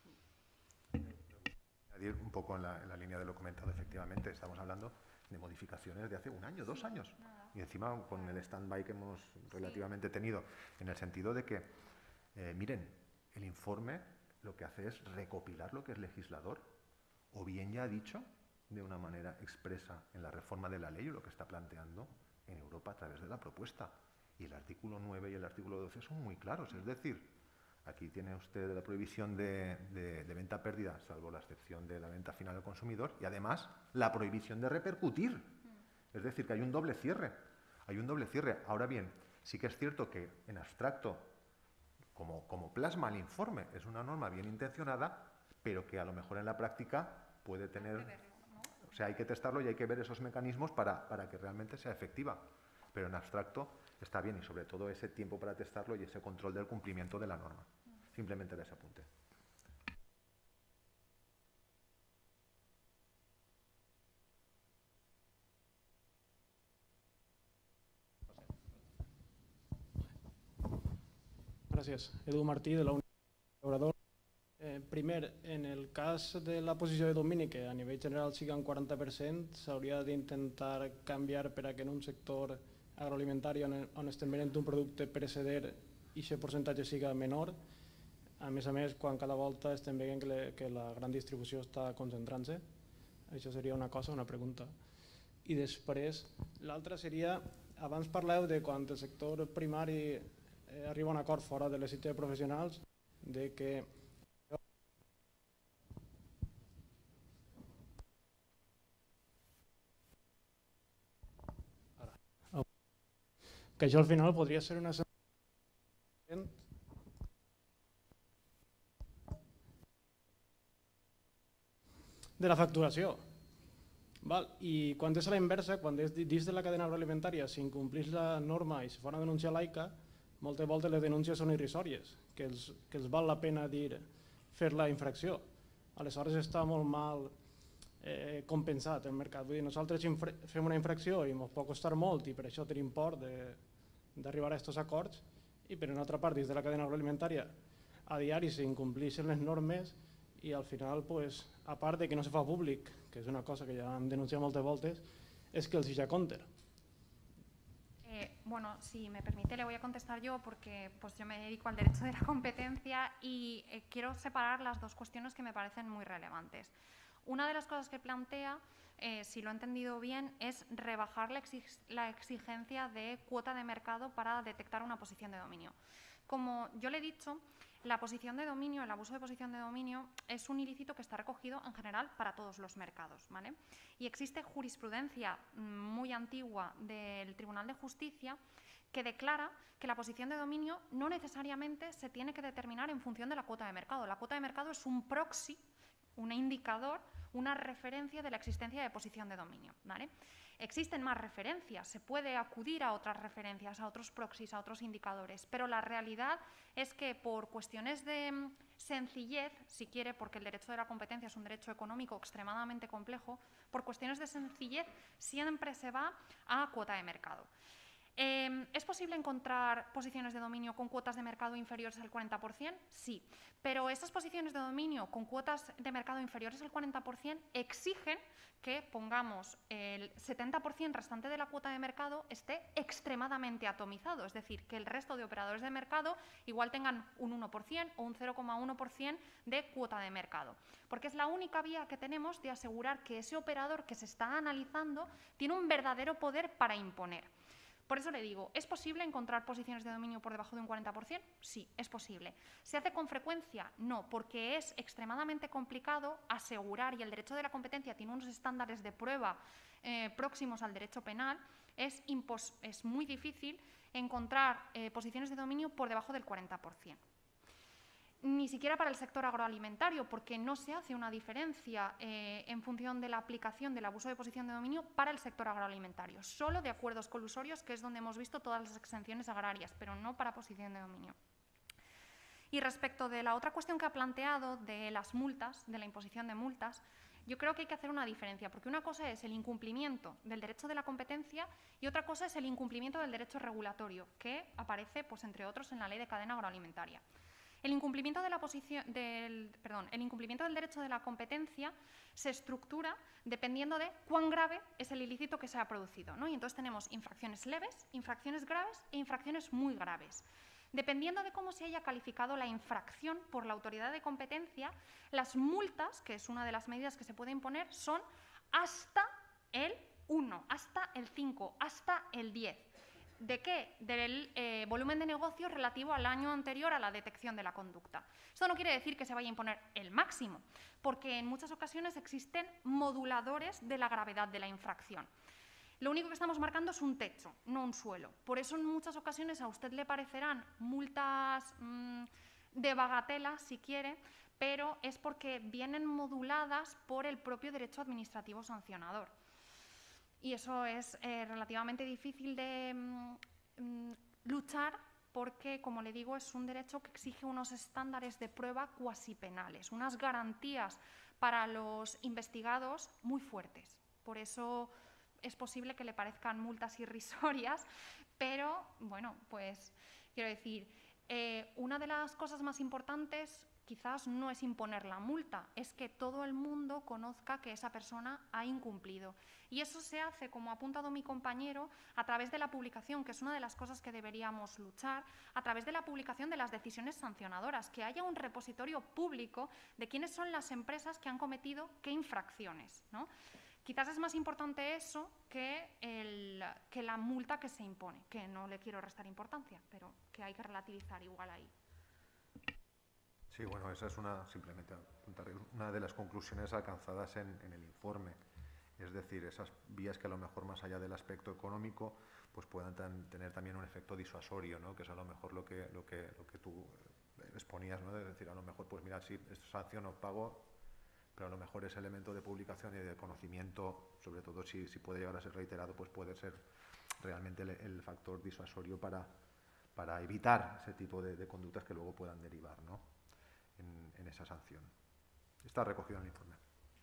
Añadir un poco en la, en la línea de lo comentado, efectivamente, estamos hablando de modificaciones de hace un año, dos años, y encima con el stand-by que hemos relativamente tenido, en el sentido de que, eh, miren, el informe lo que hace es recopilar lo que es legislador, o bien ya ha dicho de una manera expresa en la reforma de la ley o lo que está planteando en Europa a través de la propuesta. Y el artículo nueve y el artículo doce son muy claros, es decir, aquí tiene usted la prohibición de, de, de venta pérdida, salvo la excepción de la venta final al consumidor, y además la prohibición de repercutir. Es decir, que hay un doble cierre. Hay un doble cierre. Ahora bien, sí que es cierto que en abstracto, como, como plasma el informe, es una norma bien intencionada, pero que a lo mejor en la práctica puede tener... O sea, hay que testarlo y hay que ver esos mecanismos para, para que realmente sea efectiva. Pero en abstracto está bien y sobre todo ese tiempo para testarlo y ese control del cumplimiento de la norma. Simplemente era ese apunte. Gràcies. Edu Martí, de la Universitat Obrador. Eh, primer, en el cas de la posició de domini, que a nivell general sigui un quaranta per cent, s'hauria d'intentar canviar per a que en un sector agroalimentari on, on estem venent un producte pereceder i aquest percentatge siga menor. A més a més, quan cada volta estem veient que, le, que la gran distribució està concentrant-se. Això seria una cosa, una pregunta. I després, l'altra seria, abans parleu de quan el sector primari eh, arriba a un acord fora de les cites professionals, de que que això al final podria ser una de la facturació. Val? I quan és a la inversa, quan és dins de la cadena agroalimentària, si incomplís la norma i si fa una denúncia laica, moltes voltes les denúncies són irrisòries, que els, que els val la pena dir fer la infracció. Aleshores està molt mal eh, compensat el mercat. Vull dir, nosaltres fem una infracció i ens pot costar molt i per això tenim por d'arribar a aquests acords i per una altra part, dins de la cadena agroalimentària, a diari s'incompleixen les normes i al final, pues, a part de que no se fa públic, que és una cosa que ja hem denunciat moltes voltes, és que els hi ja compten. Eh, bueno, si me permite le voy a contestar yo porque pues, yo me dedico al derecho de la competencia y eh, quiero separar las dos cuestiones que me parecen muy relevantes. Una de las cosas que plantea, eh, si lo he entendido bien, es rebajar la, exig la exigencia de cuota de mercado para detectar una posición de dominio. Como yo le he dicho, la posición de dominio, el abuso de posición de dominio, es un ilícito que está recogido en general para todos los mercados, ¿vale? Y existe jurisprudencia muy antigua del Tribunal de Justicia que declara que la posición de dominio no necesariamente se tiene que determinar en función de la cuota de mercado. La cuota de mercado es un proxy, un indicador, una referencia de la existencia de posición de dominio, ¿vale? Existen más referencias, se puede acudir a otras referencias, a otros proxies, a otros indicadores, pero la realidad es que por cuestiones de sencillez, si quiere, porque el derecho de la competencia es un derecho económico extremadamente complejo, por cuestiones de sencillez siempre se va a cuota de mercado. Eh, ¿Es posible encontrar posiciones de dominio con cuotas de mercado inferiores al cuarenta por cien? Sí, pero esas posiciones de dominio con cuotas de mercado inferiores al cuarenta por cien exigen que pongamos el setenta por cien restante de la cuota de mercado esté extremadamente atomizado, es decir, que el resto de operadores de mercado igual tengan un uno por cien o un cero coma uno por cien de cuota de mercado, porque es la única vía que tenemos de asegurar que ese operador que se está analizando tiene un verdadero poder para imponer. Por eso le digo, ¿es posible encontrar posiciones de dominio por debajo de un cuarenta por cien? Sí, es posible. ¿Se hace con frecuencia? No, porque es extremadamente complicado asegurar, y el derecho de la competencia tiene unos estándares de prueba eh, próximos al derecho penal, es, impos es muy difícil encontrar eh, posiciones de dominio por debajo del cuarenta por cien. Ni siquiera para el sector agroalimentario, porque no se hace una diferencia eh, en función de la aplicación del abuso de posición de dominio para el sector agroalimentario, solo de acuerdos colusorios, que es donde hemos visto todas las exenciones agrarias, pero no para posición de dominio. Y respecto de la otra cuestión que ha planteado, de las multas, de la imposición de multas, yo creo que hay que hacer una diferencia, porque una cosa es el incumplimiento del derecho de la competencia y otra cosa es el incumplimiento del derecho regulatorio, que aparece, pues, entre otros, en la Ley de Cadena Agroalimentaria. El incumplimiento, de la posición del, perdón, el incumplimiento del derecho de la competencia se estructura dependiendo de cuán grave es el ilícito que se ha producido, ¿no? Y entonces tenemos infracciones leves, infracciones graves e infracciones muy graves. Dependiendo de cómo se haya calificado la infracción por la autoridad de competencia, las multas, que es una de las medidas que se puede imponer, son hasta el uno, hasta el cinco, hasta el diez. ¿De qué? Del eh, volumen de negocios relativo al año anterior a la detección de la conducta. Esto no quiere decir que se vaya a imponer el máximo, porque en muchas ocasiones existen moduladores de la gravedad de la infracción. Lo único que estamos marcando es un techo, no un suelo. Por eso en muchas ocasiones a usted le parecerán multas mmm, de bagatela, si quiere, pero es porque vienen moduladas por el propio derecho administrativo sancionador. Y eso es eh, relativamente difícil de mm, luchar porque, como le digo, es un derecho que exige unos estándares de prueba cuasi penales, unas garantías para los investigados muy fuertes. Por eso es posible que le parezcan multas irrisorias, pero, bueno, pues, quiero decir, eh, una de las cosas más importantes quizás no es imponer la multa, es que todo el mundo conozca que esa persona ha incumplido. Y eso se hace, como ha apuntado mi compañero, a través de la publicación, que es una de las cosas que deberíamos luchar, a través de la publicación de las decisiones sancionadoras, que haya un repositorio público de quiénes son las empresas que han cometido qué infracciones, ¿no? Quizás es más importante eso que, el, que la multa que se impone, que no le quiero restar importancia, pero que hay que relativizar igual ahí. Sí, bueno, esa es una, simplemente una de las conclusiones alcanzadas en, en el informe. Es decir, esas vías que a lo mejor más allá del aspecto económico pues puedan tan, tener también un efecto disuasorio, ¿no? Que es a lo mejor lo que, lo que, lo que tú exponías, ¿no? De decir, a lo mejor, pues mira, si es sanción o pago, pero a lo mejor ese elemento de publicación y de conocimiento, sobre todo si, si puede llegar a ser reiterado, pues puede ser realmente el, el factor disuasorio para, para evitar ese tipo de, de conductas que luego puedan derivar, ¿no? en, en esa sanción. Está recogido en el informe.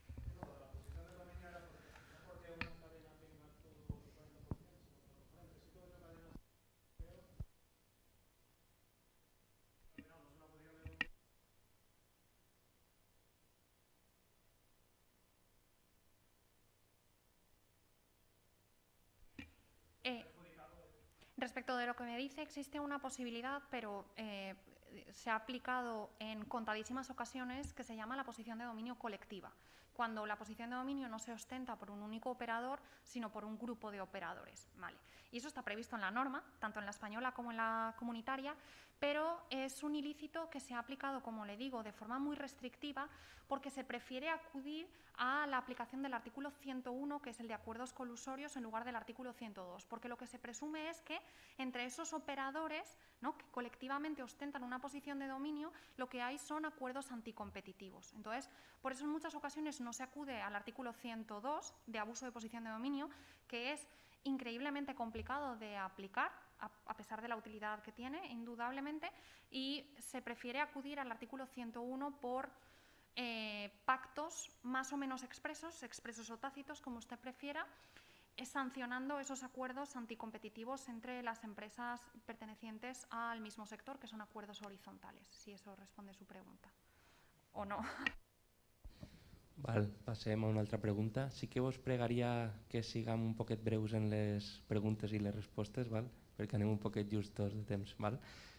Eh, respecto de lo que me dice, existe una posibilidad, pero eh, se ha aplicado en contadísimas ocasiones, que se llama la posición de dominio colectiva, cuando la posición de dominio no se ostenta por un único operador, sino por un grupo de operadores, ¿vale? Y eso está previsto en la norma, tanto en la española como en la comunitaria, pero es un ilícito que se ha aplicado, como le digo, de forma muy restrictiva, porque se prefiere acudir a la aplicación del artículo ciento uno, que es el de acuerdos colusorios, en lugar del artículo ciento dos, porque lo que se presume es que entre esos operadores, ¿no?, que colectivamente ostentan una posición de dominio, lo que hay son acuerdos anticompetitivos. Entonces, por eso en muchas ocasiones no se acude al artículo ciento dos de abuso de posición de dominio, que es increíblemente complicado de aplicar, a pesar de la utilidad que tiene, indudablemente, y se prefiere acudir al artículo ciento uno por eh, pactos más o menos expresos, expresos o tácitos, como usted prefiera, es sancionando esos acuerdos anticompetitivos entre las empresas pertenecientes al mismo sector, que son acuerdos horizontales, si eso responde su pregunta. O no. Val, passem a una altra pregunta. Sí que vos pregaria que siguem un poquet breus en les preguntes i les respostes, val? Perquè anem un poquet justos de temps. Val?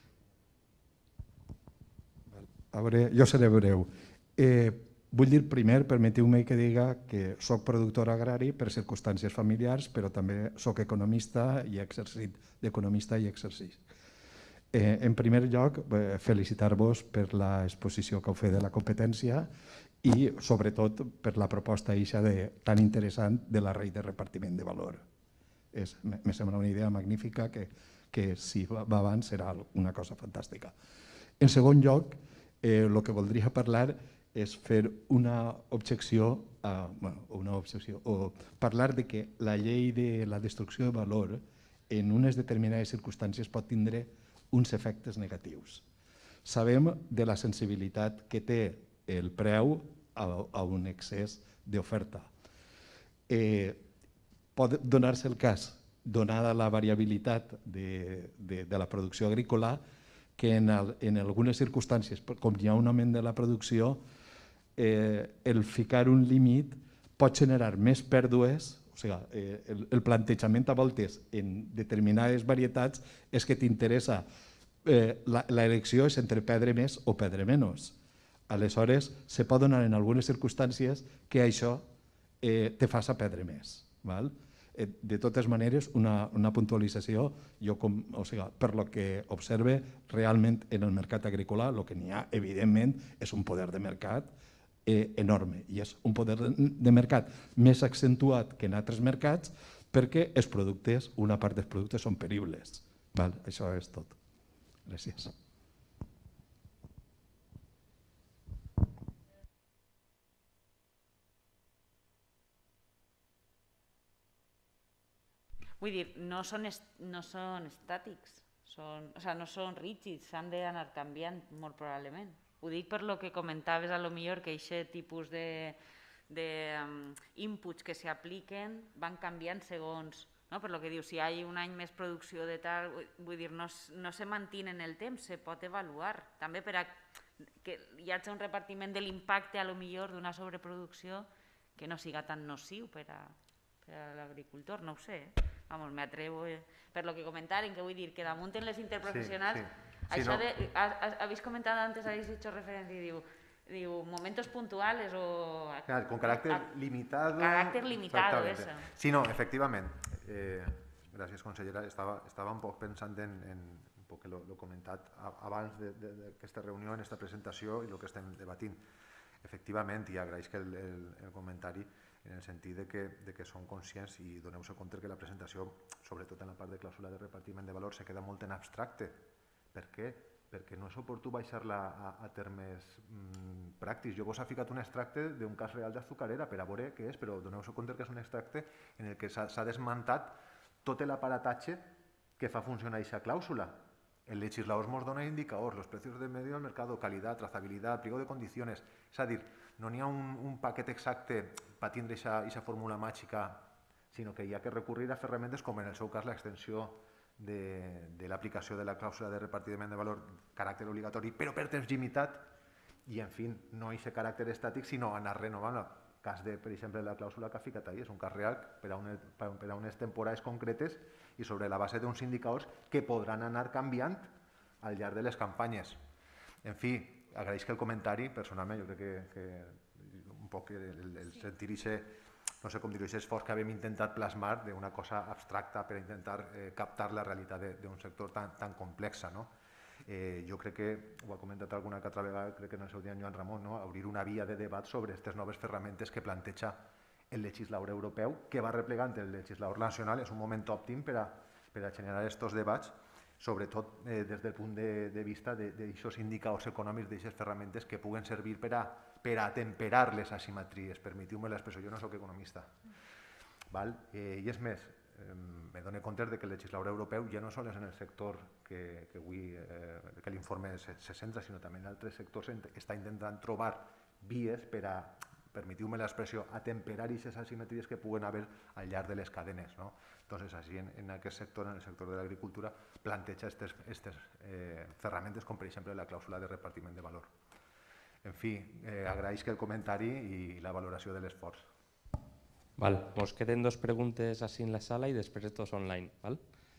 A veure, jo seré breu. Eh, vull dir primer, permetiu-me que diga que soc productor agrari per circumstàncies familiars, però també soc economista i he exercit d'economista i exercit. Eh, en primer lloc, eh, felicitar-vos per l'exposició que heu fet de la competència i, sobretot, per la proposta eixa de, tan interessant de la llei de repartiment de valor. És, me sembla una idea magnífica que, que si va abans serà una cosa fantàstica. En segon lloc, el eh, que voldria parlar és fer una objecció, a, bueno, una objecció, o parlar de que la llei de la destrucció de valor en unes determinades circumstàncies pot tindre uns efectes negatius. Sabem de la sensibilitat que té el preu a, a un excés d'oferta. Eh, pot donar-se el cas, donada la variabilitat de, de, de la producció agrícola, que en, el, en algunes circumstàncies, com hi ha un augment de la producció, eh, el ficar un límit pot generar més pèrdues, o sigui, eh, el, el plantejament a voltes en determinades varietats és que t'interessa, eh, l'elecció és entre perdre més o perdre menys. Aleshores, se pot donar en algunes circumstàncies que això eh, te faça perdre més. Val? De totes maneres, una, una puntualització, jo com, o sigui, per lo que observe, realment en el mercat agrícola el que n'hi ha, evidentment, és un poder de mercat eh, enorme i és un poder de, de mercat més accentuat que en altres mercats perquè els productes, una part dels productes són peribles. Val? Això és tot. Gràcies. Vull dir, no són, est no són estàtics, són, o sigui, no són rígids, s'han d'anar canviant molt probablement. Ho dic per lo que comentaves, a lo millor que aquest tipus de, de um, inputs que s'apliquen van canviant segons, no? Per lo que diu, si hi ha un any més producció de tal, vull dir, no, no se manté en el temps, se pot avaluar. També per a que hi hagi un repartiment de l'impacte, a lo millor, d'una sobreproducció que no siga tan nociu per a, per a l'agricultor, no ho sé, eh? Vamos, me atrevo, eh, per lo que comentaren, que vull dir que damunt en les interprofessionals, sí, sí. Sí, això no. de, ha, habéis comentado antes, habéis hecho referencia, diu, diu, momentos puntuales o... Claro, con carácter a, limitado. Carácter limitado, eso. Sí, no, efectivament. Eh, gràcies, consellera. Estava, estava un poc pensant en, en un poc que l'ho comentat abans d'aquesta reunió, en aquesta presentació i el que estem debatint. Efectivament, i agraeix que el, el, el comentari en el sentit de que, de que són conscients i doneu-se compte que la presentació, sobretot en la part de clàusula de repartiment de valor, se queda molt en abstracte. Per què? Perquè no és oportú baixar-la a, a termes mm, pràctics. Jo vos he ficat un extracte d'un cas real d'azucarera per a veure què és, però doneu-se compte que és un extracte en el que s'ha desmantat tot l'aparatatge que fa funcionar aquesta clàusula. El legislador nos dona indicadors, los precios de medio del mercado, calidad, trazabilidad, pliego de condiciones. És a dir, no n'hi ha un, un paquet exacte per tindre aquesta fórmula màgica, sinó que hi ha que recurrir a ferramentes com en el seu cas l'extensió de, de l'aplicació de la clàusula de repartiment de valor caràcter obligatori, però per temps limitat, i en fi, no aquest caràcter estàtic, sinó anar renovant. El cas de, per exemple, la clàusula que ha ficat ahir, és un cas real per a unes, per a unes temporades concretes i sobre la base d'uns indicadors que podran anar canviant al llarg de les campanyes. En fi, agraeix que el comentari, personalment, jo crec que, que un poc el, el sentir aquest, no sé com dir-ho, aquest esforç que havíem intentat plasmar d'una cosa abstracta per intentar eh, captar la realitat d'un sector tan, tan complexa, no? Eh, jo crec que, ho ha comentat alguna que altra vegada, crec que en el seu dia en Joan Ramon, no? Obrir una via de debat sobre aquestes noves ferramentes que planteja el legislador europeu, que va replegant el legislador nacional. És un moment òptim per a, per a generar aquests debats, sobretot eh, des del punt de, de vista d'aixòs indicadors econòmics, d'aquestes ferramentes que puguen servir per a, per a temperar les asimetries. Permetiu-me l'expressió, jo no soc economista. Val? Eh, I és més, eh, me dono compte de que el legislador europeu ja no sols en el sector que, que, avui, eh, que l'informe se, se centra, sinó també en altres sectors està intentant trobar vies per a, permitiu-me l'expressió, atemperar aquestes asimetries que puguen haver al llarg de les cadenes. No? Entonces, així en, en aquest sector, en el sector de l'agricultura, planteja aquestes eh, ferramentes com, per exemple, la clàusula de repartiment de valor. En fi, eh, agraïsc el comentari i la valoració de l'esforç. Val, ens queden dos preguntes així en la sala i després dos online. Val?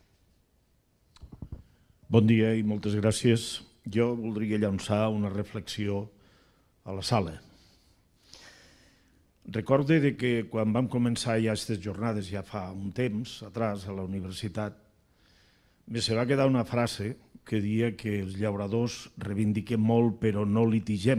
Bon dia i moltes gràcies. Jo voldria llançar una reflexió a la sala. Recorde de que quan vam començar ja aquestes jornades, ja fa un temps atrás a la universitat, me se va quedar una frase que dia que els llauradors reivindiquem molt però no litigem.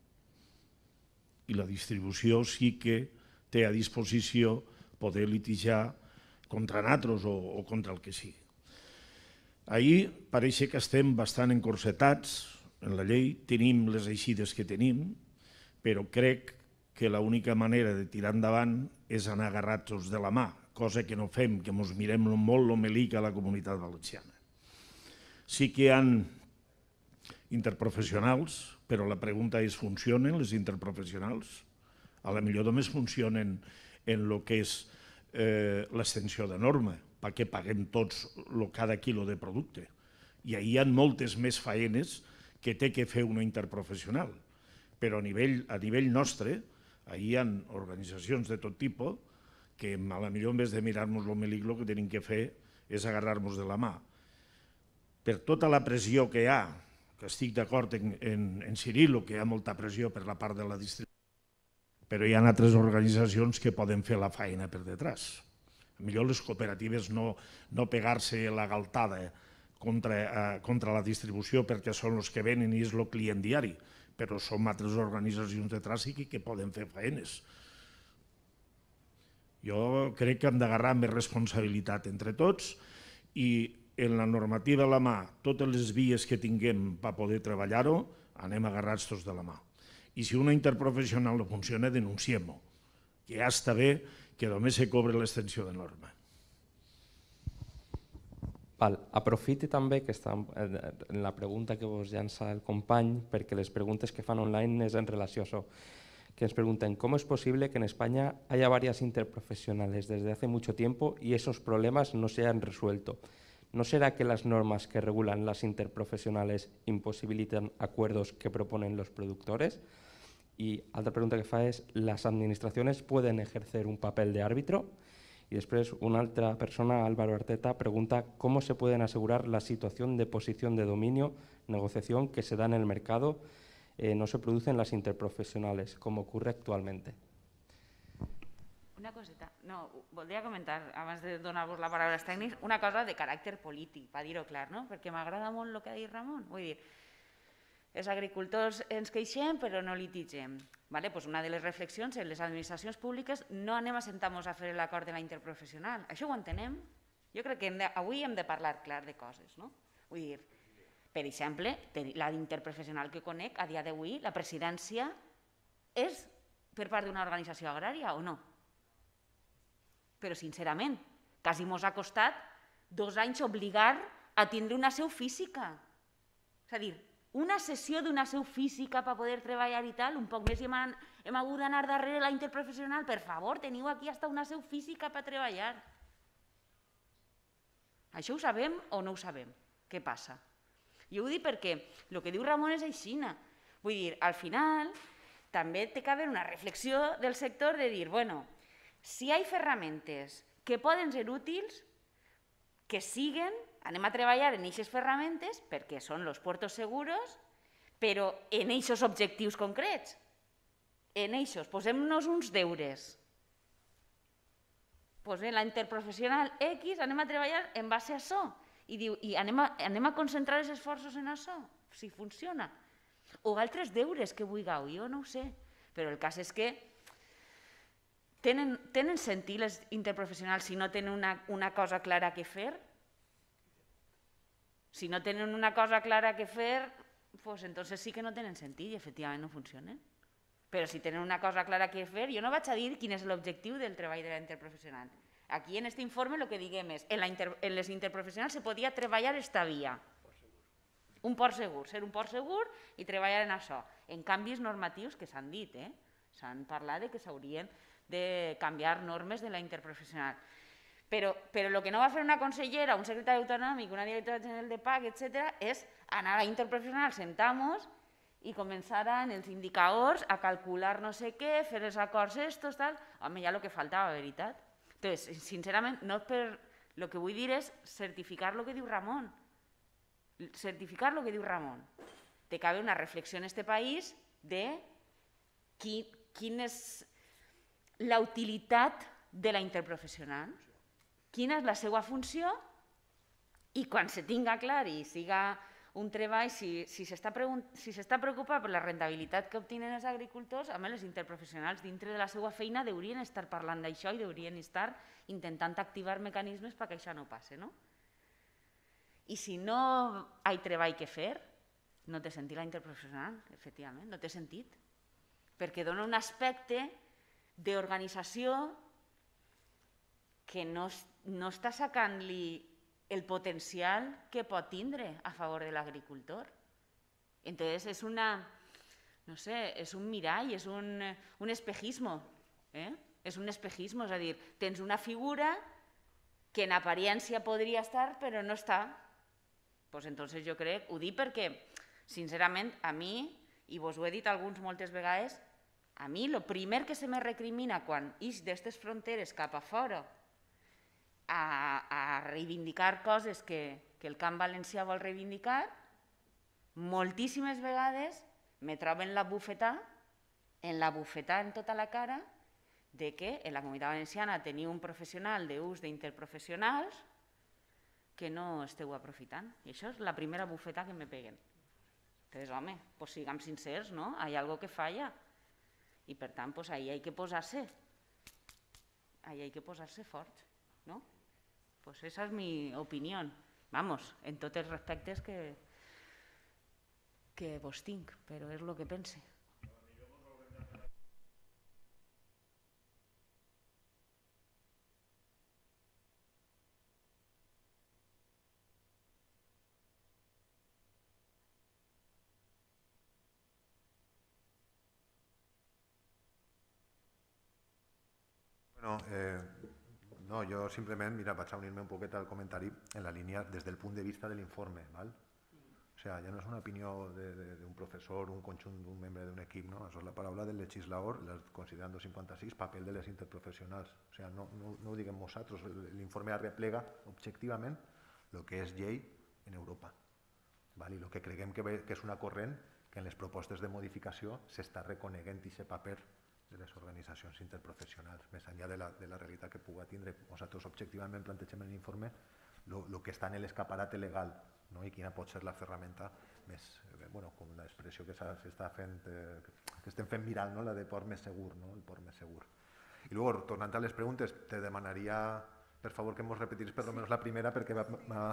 I la distribució sí que té a disposició poder litigar contra nosaltres o, o contra el que sigui. Ahir pareix que estem bastant encorsetats en la llei, tenim les eixides que tenim, però crec que l'única manera de tirar endavant és anar agarrats de la mà, cosa que no fem, que ens mirem molt l'omelic a la Comunitat Valenciana. Sí que hi ha interprofessionals, però la pregunta és, funcionen les interprofessionals? A la millor només funcionen en el que és eh, l'extensió de norma, perquè paguem tots lo, cada quilo de producte. I ahir hi ha moltes més faenes que té que fer una interprofessional. Però a nivell, a nivell nostre, ahir hi ha organitzacions de tot tipus que a la millor en vez de mirar-nos l'omelic el que tenim que fer és agarrar-nos de la mà. Per tota la pressió que hi ha, que estic d'acord en, en, en Cirilo, que hi ha molta pressió per la part de la distribució, però hi ha altres organitzacions que poden fer la feina per detrás. Millor les cooperatives no, no pegar-se la galtada contra, eh, contra la distribució perquè són els que venen i és el client diari, però són altres organitzacions detrás i que, que poden fer feines. Jo crec que hem d'agarrar més responsabilitat entre tots i en la normativa a la mà, totes les vies que tinguem per poder treballar-ho, anem agarrats tots de la mà. I si una interprofessional no funciona, denunciem-ho, que ja està bé que només se cobra l'extensió de norma. Val. Aprofite també que està en la pregunta que vos llança el company, perquè les preguntes que fan online és en relació a això, que ens pregunten ¿cómo es posible que en España haya varias interprofesionales desde hace mucho tiempo y esos problemas no se han resuelto? ¿No será que las normas que regulan las interprofesionales imposibilitan acuerdos que proponen los productores? Y otra pregunta que fa es, ¿las administraciones pueden ejercer un papel de árbitro? Y después una otra persona, Álvaro Arteta, pregunta ¿cómo se pueden asegurar la situación de posición de dominio, negociación que se da en el mercado, eh, no se producen las interprofesionales, como ocurre actualmente? Una coseta, no, voldria comentar, abans de donar-vos la paraula als tècnics, una cosa de caràcter polític, per dir-ho clar, no? Perquè m'agrada molt el que ha dit Ramon. Vull dir, els agricultors ens queixem però no litigem. Vale? Pues una de les reflexions en les administracions públiques no anem a sentar-nos a fer l'acord de la interprofessional. Això ho entenem? Jo crec que hem de, avui hem de parlar clar de coses. No? Vull dir, per exemple, la interprofessional que conec a dia d'avui, la presidència és per part d'una organització agrària o no? Però sincerament, quasi mos ha costat dos anys obligar a tindre una seu física. És a dir, una sessió d'una seu física per poder treballar i tal, un poc més i hem, hem hagut d'anar darrere la interprofessional, per favor, teniu aquí hasta una seu física per treballar. Això ho sabem o no ho sabem? Què passa? Jo ho dic perquè el que diu Ramon és aixina. Vull dir, al final també té que haver una reflexió del sector de dir, bueno, si hi ha ferramentes que poden ser útils, que siguen, anem a treballar en aquestes ferramentes perquè són els puertos seguros, però en aquests objectius concrets. En aquests, posem-nos uns deures. Pues en la interprofessional X anem a treballar en base a això i, diu, i anem, a, anem a concentrar els esforços en això, si funciona. O altres deures que vulgueu, jo no ho sé, però el cas és que tenen, tenen sentit les interprofessionals si no tenen una, una cosa clara que fer? Si no tenen una cosa clara que fer, pues entonces sí que no tenen sentit i efectivament no funcionen. Però si tenen una cosa clara que fer, jo no vaig a dir quin és l'objectiu del treball de la interprofessional. Aquí en aquest informe el que diguem és, en, la inter, en les interprofessionals se podia treballar esta via. Un port segur, ser un port segur i treballar en això, en canvis normatius que s'han dit, eh? S'han parlat de que s'haurien de canviar normes de la interprofessional. Però, però el que no va fer una consellera, un secretari autonòmic, una directora general de P A C, etcètera, és anar a interprofessional, sentar-nos i començaran els indicadors a calcular no sé què, fer els acords estos, tal. Home, ja el que faltava, veritat. Entonces, sincerament, no per... el que vull dir és certificar el que diu Ramon. Certificar el que diu Ramon. Té que haver una reflexió en este país de qui, quina és la utilitat de la interprofessional, quina és la seva funció, i quan se tinga clar i siga un treball, si, si s'està si preocupat per la rentabilitat que obtenen els agricultors, a més, els interprofessionals dintre de la seva feina deurien estar parlant d'això i deurien estar intentant activar mecanismes perquè això no passi, no? I si no hi ha treball que fer, no té sentit la interprofessional, efectivament, no té sentit, perquè dona un aspecte d'organització que no, no està sacant-li el potencial que pot tindre a favor de l'agricultor. Entonces, és una, no sé, és un mirall, és un, un espejismo, eh? És un espejismo, és a dir, tens una figura que en apariència podria estar, però no està. Pues entonces jo crec, ho dic perquè, sincerament, a mi, i vos ho he dit alguns moltes vegades, a mi el primer que se me recrimina quan ix d'estes fronteres cap a fora a, a reivindicar coses que, que el camp valencià vol reivindicar, moltíssimes vegades me troben la bufetà, en la bufetà en tota la cara, de que en la Comunitat Valenciana teniu un professional d'ús d'interprofessionals que no esteu aprofitant. I això és la primera bufetà que me peguen. Entonces, home, pues siguem sincers, ¿no? Hay algo que falla. I per tant, pues ahí hay que posar-se. Ahí hay que posar-se fort, ¿no? Pues esa es mi opinión. Vamos, en tots els respectes que, que vos tinc, però és el que pense. Bueno, eh, no, yo simplemente, mira, vaig a unir-me un poquet al comentari en la línia des del punt de vista de l'informe, ¿vale? O sea, ja no és una opinió d'un professor, un conjunt, d'un membre d'un equip, no? Això és la paraula del legislador, considerant dos cinquanta sis, paper de les interprofessionals. O sea, no, no, no ho diguem nosaltres, l'informe arreplega objectivament el que és llei en Europa. ¿Vale? I el que creguem que, que és una corrent que en les propostes de modificació s'està reconeguent aquest paper de les organitzacions interprofessionals, més enllà de la, de la realitat que pugui tindre. Nosaltres objectivament plantegem en l'informe el que està en l'escaparat legal, no? I quina pot ser la ferramenta més, eh, bueno, com una expressió que s'està fent, eh, que estem fent viral, no? La de port més segur, no? El port més segur. I luego, tornant a les preguntes, te demanaria, per favor, que ens repetis per almenys la primera, perquè m'ha...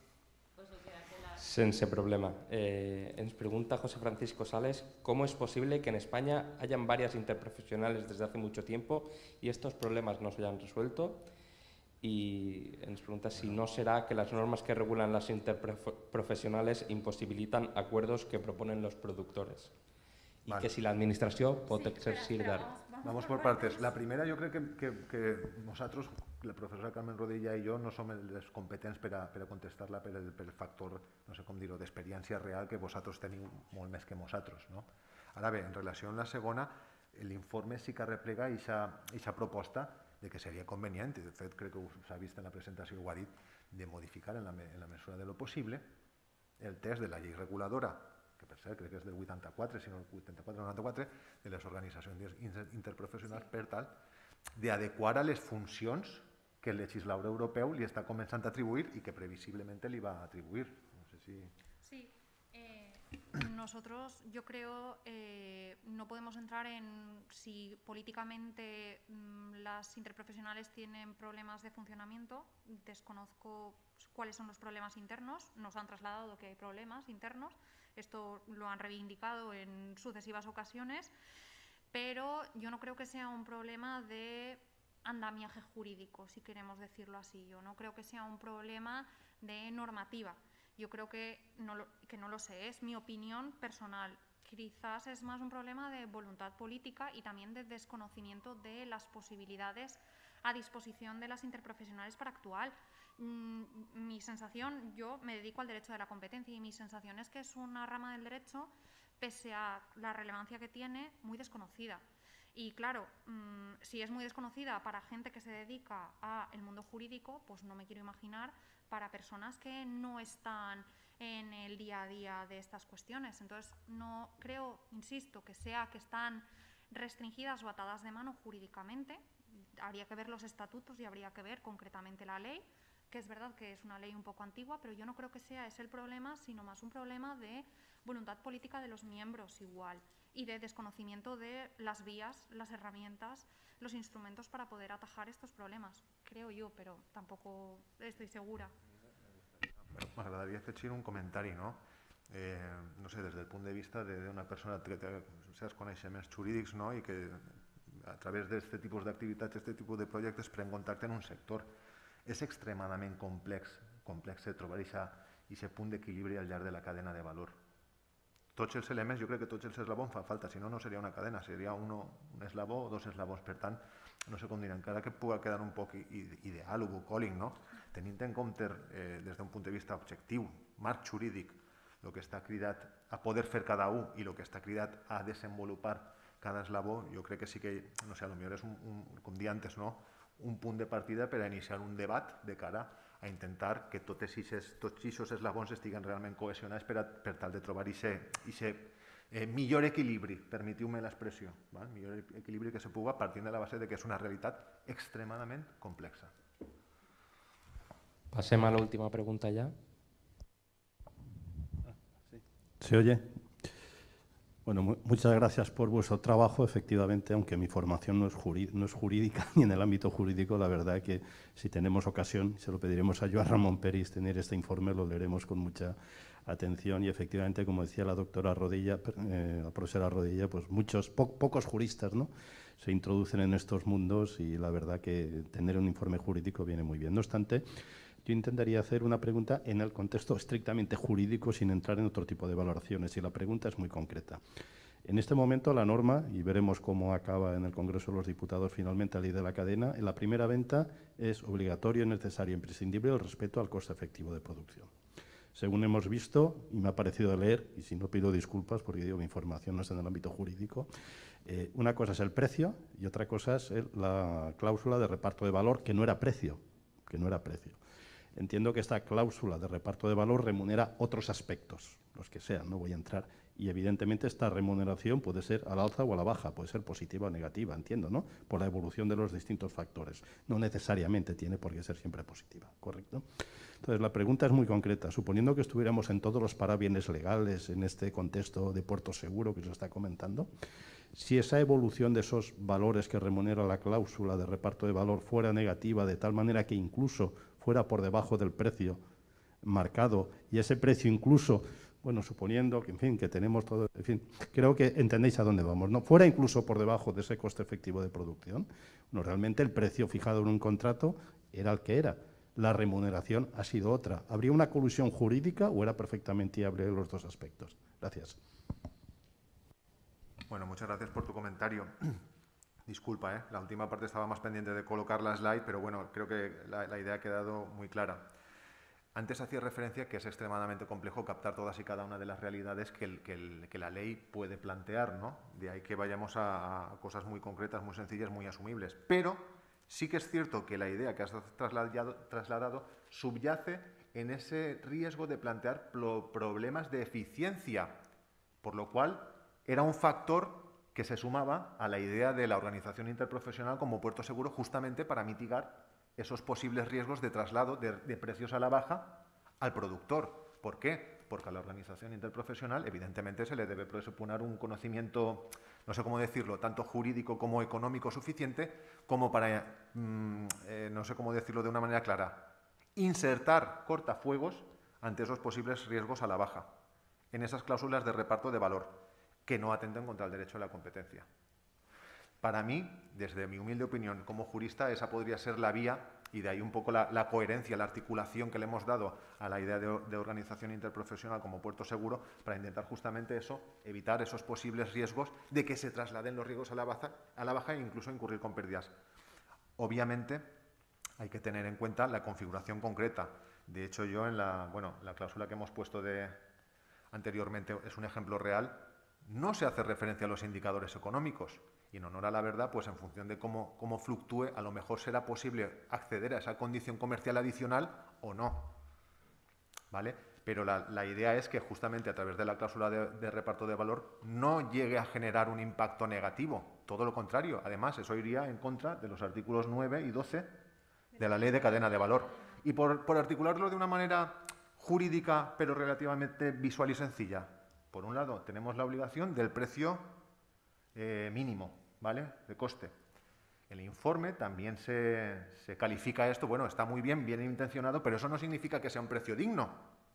Sense problema. Eh, ens pregunta José Francisco Sales, ¿cómo es posible que en España hayan varias interprofesionales desde hace mucho tiempo y estos problemas no se hayan resuelto? Y nos pregunta si no será que las normas que regulan las interprofesionales imposibilitan acuerdos que proponen los productores. Y vale. Que si la administració pot sí, exercir de... Vamos por partes. La primera, jo crec que, que, que nosaltres, la professora Carmen Rodilla i jo, no som els competents per a, per a contestar-la per el, per el factor, no sé com dir-ho, d'experiència real que vosaltres teniu molt més que nosaltres, no? Ara bé, en relació amb la segona, l'informe sí que replega aquesta proposta de que seria convenient, i de fet crec que s'ha vist en la presentació, ho ha dit, de modificar en la, en la mesura de lo possible el text de la llei reguladora, que per cert crec que és del vuitanta-quatre, si no el vuitanta-quatre o noranta-quatre, de les organitzacions interprofessionals per tal d'adequar a les funcions que el legislador europeu li està començant a atribuir i que previsiblement li va atribuir. No sé si... Sí. Eh, nosotros, yo creo, eh, no podemos entrar en si políticamente mmm, las interprofesionales tienen problemas de funcionamiento. Desconozco cuáles son los problemas internos. Nos han trasladado que hay problemas internos. Esto lo han reivindicado en sucesivas ocasiones, pero yo no creo que sea un problema de andamiaje jurídico, si queremos decirlo así. Yo no creo que sea un problema de normativa. Yo creo que no lo, que no lo sé, es mi opinión personal. quizás es más un problema de voluntad política y también de desconocimiento de las posibilidades a disposición de las interprofesionales para actuar. Mm, mi sensación, yo me dedico al derecho de la competencia y mi sensación es que es una rama del derecho, pese a la relevancia que tiene, muy desconocida. Y claro, mmm, si es muy desconocida para gente que se dedica al mundo jurídico, pues no me quiero imaginar para personas que no están en el día a día de estas cuestiones. Entonces, no creo, insisto, que sea que están restringidas o atadas de mano jurídicamente. Habría que ver los estatutos y habría que ver concretamente la ley, que es verdad que es una ley un poco antigua, pero yo no creo que sea ese el problema, sino más un problema de voluntad política de los miembros igual y de desconocimiento de las vías, las herramientas, los instrumentos para poder atajar estos problemas, creo yo, però tampoco estoy segura. M'agradaria afegir un comentari, no? Eh, no sé, des del punt de vista d'una persona que té certs coneixements jurídics, no? I que a través d'aquest tipus d'activitats, d'aquest tipus de projectes, pren contacte en un sector. És extremadament complex, complex trobar aquest punt d'equilibri al llarg de la cadena de valor. Tots els elements, jo crec que tots els eslabons fan falta, si no, no seria una cadena, seria uno, un eslabó o dos eslabons. Per tant, no sé com dir, encara que pugui quedar un poc ideal o bucòlic, no? Tenint en compte eh, des d'un punt de vista objectiu, marc jurídic, el que està cridat a poder fer cada un i el que està cridat a desenvolupar cada eslabó, jo crec que sí que, no sé, potser és, un, un, com dia antes, no? un punt de partida per a iniciar un debat de cara a intentar que tots aquests eslabons estiguen realment cohesionats per, a, per tal de trobar aquest eh, millor equilibri, permetiu-me l'expressió, millor equilibri que se pugui partint de la base de que és una realitat extremadament complexa. Passem a l'última pregunta ya. ¿Se oye? Bueno, mu muchas gracias por vuestro trabajo. Efectivamente, aunque mi formación no es, no es jurídica ni en el ámbito jurídico, la verdad que si tenemos ocasión, se lo pediremos a Joan Ramon Peris tener este informe, lo leeremos con mucha atención y efectivamente, como decía la doctora Rodilla, eh, la profesora Rodilla, pues muchos, po pocos juristas, ¿no?, se introducen en estos mundos y la verdad que tener un informe jurídico viene muy bien. No obstante, yo intentaría hacer una pregunta en el contexto estrictamente jurídico sin entrar en otro tipo de valoraciones y la pregunta es muy concreta. En este momento la norma, y veremos cómo acaba en el Congreso de los Diputados finalmente la ley de la cadena, en la primera venta es obligatorio, necesario e imprescindible el respeto al coste efectivo de producción. Según hemos visto, y me ha parecido leer, y si no pido disculpas porque digo mi información no está en el ámbito jurídico, eh, una cosa es el precio y otra cosa es el, la cláusula de reparto de valor, que no era precio, que no era precio. Entiendo que esta cláusula de reparto de valor remunera otros aspectos, los que sean, no voy a entrar, y evidentemente esta remuneración puede ser al alza o a la baja, puede ser positiva o negativa, entiendo, ¿no?, por la evolución de los distintos factores. No necesariamente tiene por qué ser siempre positiva, ¿correcto? Entonces, la pregunta es muy concreta. Suponiendo que estuviéramos en todos los parabienes legales en este contexto de puerto seguro que se está comentando, si esa evolución de esos valores que remunera la cláusula de reparto de valor fuera negativa, de tal manera que incluso fuera por debajo del precio marcado y ese precio incluso, bueno, suponiendo que, en fin, que tenemos todo, en fin, creo que entendéis a dónde vamos, ¿no? Fuera incluso por debajo de ese coste efectivo de producción, no, realmente el precio fijado en un contrato era el que era. La remuneración ha sido otra. ¿Habría una colusión jurídica o era perfectamente viable los dos aspectos? Gracias. Bueno, muchas gracias por tu comentario. Disculpa, ¿eh? La última parte estaba más pendiente de colocar la slide, pero bueno, creo que la, la idea ha quedado muy clara. Antes hacía referencia que es extremadamente complejo captar todas y cada una de las realidades que, el, que, el, que la ley puede plantear, ¿no? De ahí que vayamos a, a cosas muy concretas, muy sencillas, muy asumibles. Pero sí que es cierto que la idea que has trasladado, trasladado subyace en ese riesgo de plantear pro problemas de eficiencia, por lo cual era un factor que se sumaba a la idea de la organización interprofesional como puerto seguro justamente para mitigar esos posibles riesgos de traslado de, de precios a la baja al productor. ¿Por qué? Porque a la organización interprofesional evidentemente se le debe presuponer un conocimiento, no sé cómo decirlo, tanto jurídico como económico suficiente como para, mmm, eh, no sé cómo decirlo de una manera clara, insertar cortafuegos ante esos posibles riesgos a la baja en esas cláusulas de reparto de valor que no atenten contra el derecho a la competencia. Para mí, desde mi humilde opinión como jurista, esa podría ser la vía Y de ahí un poco la, la coherencia, la articulación que le hemos dado a la idea de, de organización interprofesional como puerto seguro para intentar justamente eso, evitar esos posibles riesgos de que se trasladen los riesgos a la baja, a la baja e incluso incurrir con pérdidas. Obviamente hay que tener en cuenta la configuración concreta. De hecho, yo en la, bueno, la cláusula que hemos puesto de, anteriormente es un ejemplo real, no se hace referencia a los indicadores económicos. Y en honor a la verdad, pues en función de cómo, cómo fluctúe, a lo mejor será posible acceder a esa condición comercial adicional o no. ¿Vale? Pero la, la idea es que justamente a través de la cláusula de, de reparto de valor no llegue a generar un impacto negativo. Todo lo contrario. Además, eso iría en contra de los artículos nueve y doce de la Ley de Cadena de Valor. Y por, por articularlo de una manera jurídica, pero relativamente visual y sencilla. Por un lado, tenemos la obligación del precio eh, mínimo, ¿vale?, de coste. El informe también se, se califica esto, bueno, está muy bien, bien intencionado, pero eso no significa que sea un precio digno.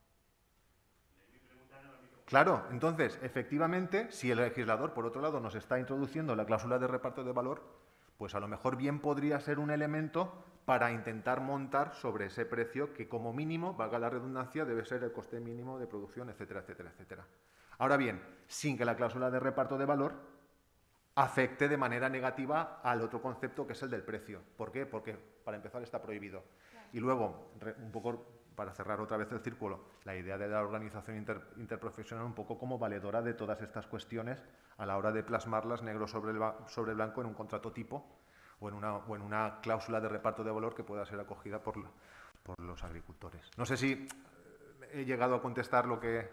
Claro, entonces, efectivamente, si el legislador, por otro lado, nos está introduciendo la cláusula de reparto de valor, pues a lo mejor bien podría ser un elemento para intentar montar sobre ese precio que, como mínimo, valga la redundancia, debe ser el coste mínimo de producción, etcétera, etcétera, etcétera. Ahora bien, sin que la cláusula de reparto de valor afecte de manera negativa al otro concepto que es el del precio. ¿Por qué? Porque, para empezar, está prohibido. Claro. Y luego, un poco para cerrar otra vez el círculo, la idea de la organización inter, interprofesional un poco como valedora de todas estas cuestiones a la hora de plasmarlas negro sobre, el, sobre blanco en un contrato tipo o en, una, o en una cláusula de reparto de valor que pueda ser acogida por, por los agricultores. No sé si he llegado a contestar lo que...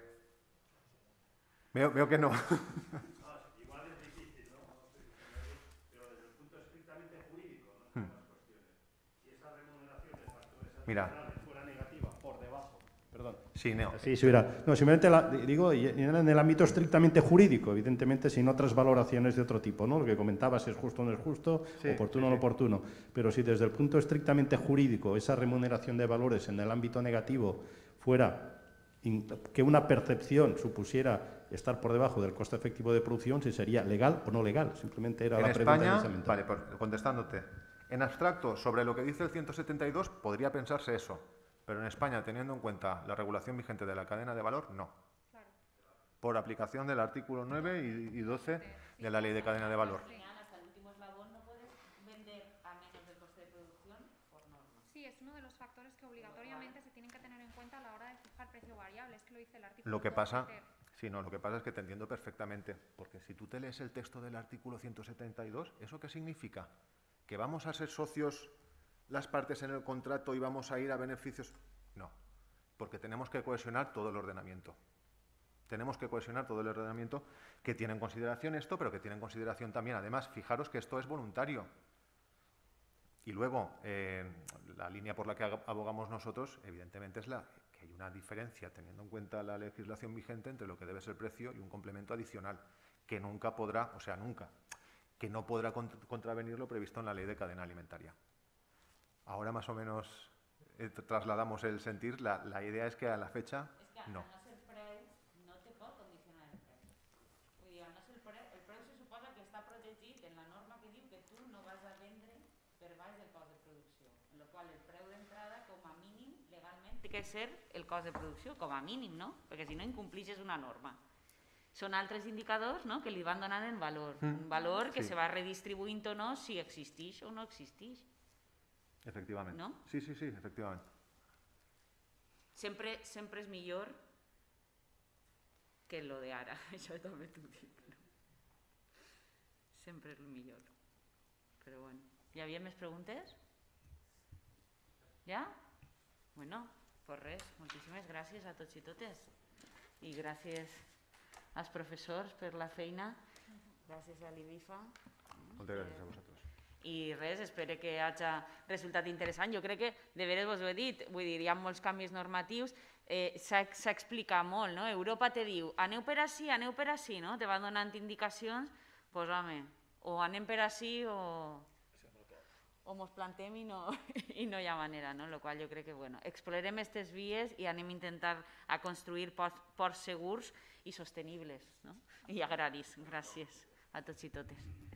Veo, veo que no. Igual es difícil, ¿no? Pero desde el punto estrictamente jurídico, ¿no? Las cuestiones. Si esa remuneración de factores adicionales fuera negativa por debajo. Perdón. Sí, no. Sí, sí, mira. No, simplemente la, digo, en el ámbito estrictamente jurídico, evidentemente sin otras valoraciones de otro tipo, ¿no? Lo que comentabas si es justo o no es justo, sí, oportuno o sí, no oportuno. Pero si desde el punto estrictamente jurídico esa remuneración de valores en el ámbito negativo fuera que una percepción supusiera estar por debajo del coste efectivo de producción, si sería legal o no legal. Simplemente era en la España, pregunta inicialmente. Vale, por, contestándote. En abstracto, sobre lo que dice el ciento setenta y dos, podría pensarse eso. Pero en España, teniendo en cuenta la regulación vigente de la cadena de valor, no. Claro. Por aplicación del artículo nueve y doce de la Ley de Cadena de Valor. Hasta el último eslabón no puedes vender a menos del coste de producción por norma. Sí, es uno de los factores que obligatoriamente se tienen que tener en cuenta a la hora de fijar precio variable. Es que lo dice el artículo. Lo que pasa... Sí, no, lo que pasa es que te entiendo perfectamente, porque si tú te lees el texto del artículo ciento setenta y dos, ¿eso qué significa? ¿Que vamos a ser socios las partes en el contrato y vamos a ir a beneficios? No, porque tenemos que cohesionar todo el ordenamiento. Tenemos que cohesionar todo el ordenamiento que tiene en consideración esto, pero que tiene en consideración también, además, fijaros que esto es voluntario. Y luego, eh, la línea por la que abogamos nosotros, evidentemente, es la... que hay una diferencia, teniendo en cuenta la legislación vigente, entre lo que debe ser precio y un complemento adicional, que nunca podrá, o sea, nunca, que no podrá contravenir lo previsto en la Ley de Cadena Alimentaria. Ahora más o menos eh, trasladamos el sentir, la, la idea es que a la fecha, es que no. no ser preu, no te pot condicionar el preu. Vull dir, no ser preu, el preu se suposa que està protegit en la norma que diu que tu no vas a vendre per baix del cost de producció, en lo qual el preu d'entrada, com a mínim, legalment, té que ser el cost de producció, com a mínim, no? Perquè si no incomplixes una norma. Són altres indicadors, no?, que li van donant en valor. Mm. Un valor que sí. se va redistribuint o no si existeix o no existeix. Efectivament. No? Sí, sí, sí, efectivament. Sempre, sempre és millor que lo de ara, això també t'ho dic. No? Sempre és el millor. Però bueno, hi havia més preguntes? Ja? Bueno, pues res, moltíssimes gràcies a tots i totes. I gràcies als professors per la feina. Gràcies a l'IBIFA. Moltes gràcies a vosaltres. I res, espero que hagi resultat interessant. Jo crec que, de veres vos ho he dit, vull dir, hi ha molts canvis normatius, eh, s'ha explicat molt, no? Europa te diu, aneu per ací, aneu per ací, no? Te van donant indicacions, doncs pues, home, o anem per ací o... o mos plantem i no, i no hi ha manera, no? Lo qual jo crec que, bueno, explorem aquestes vies i anem a intentar a construir ports, ports segurs i sostenibles, no? I agraris. Gràcies a tots i totes.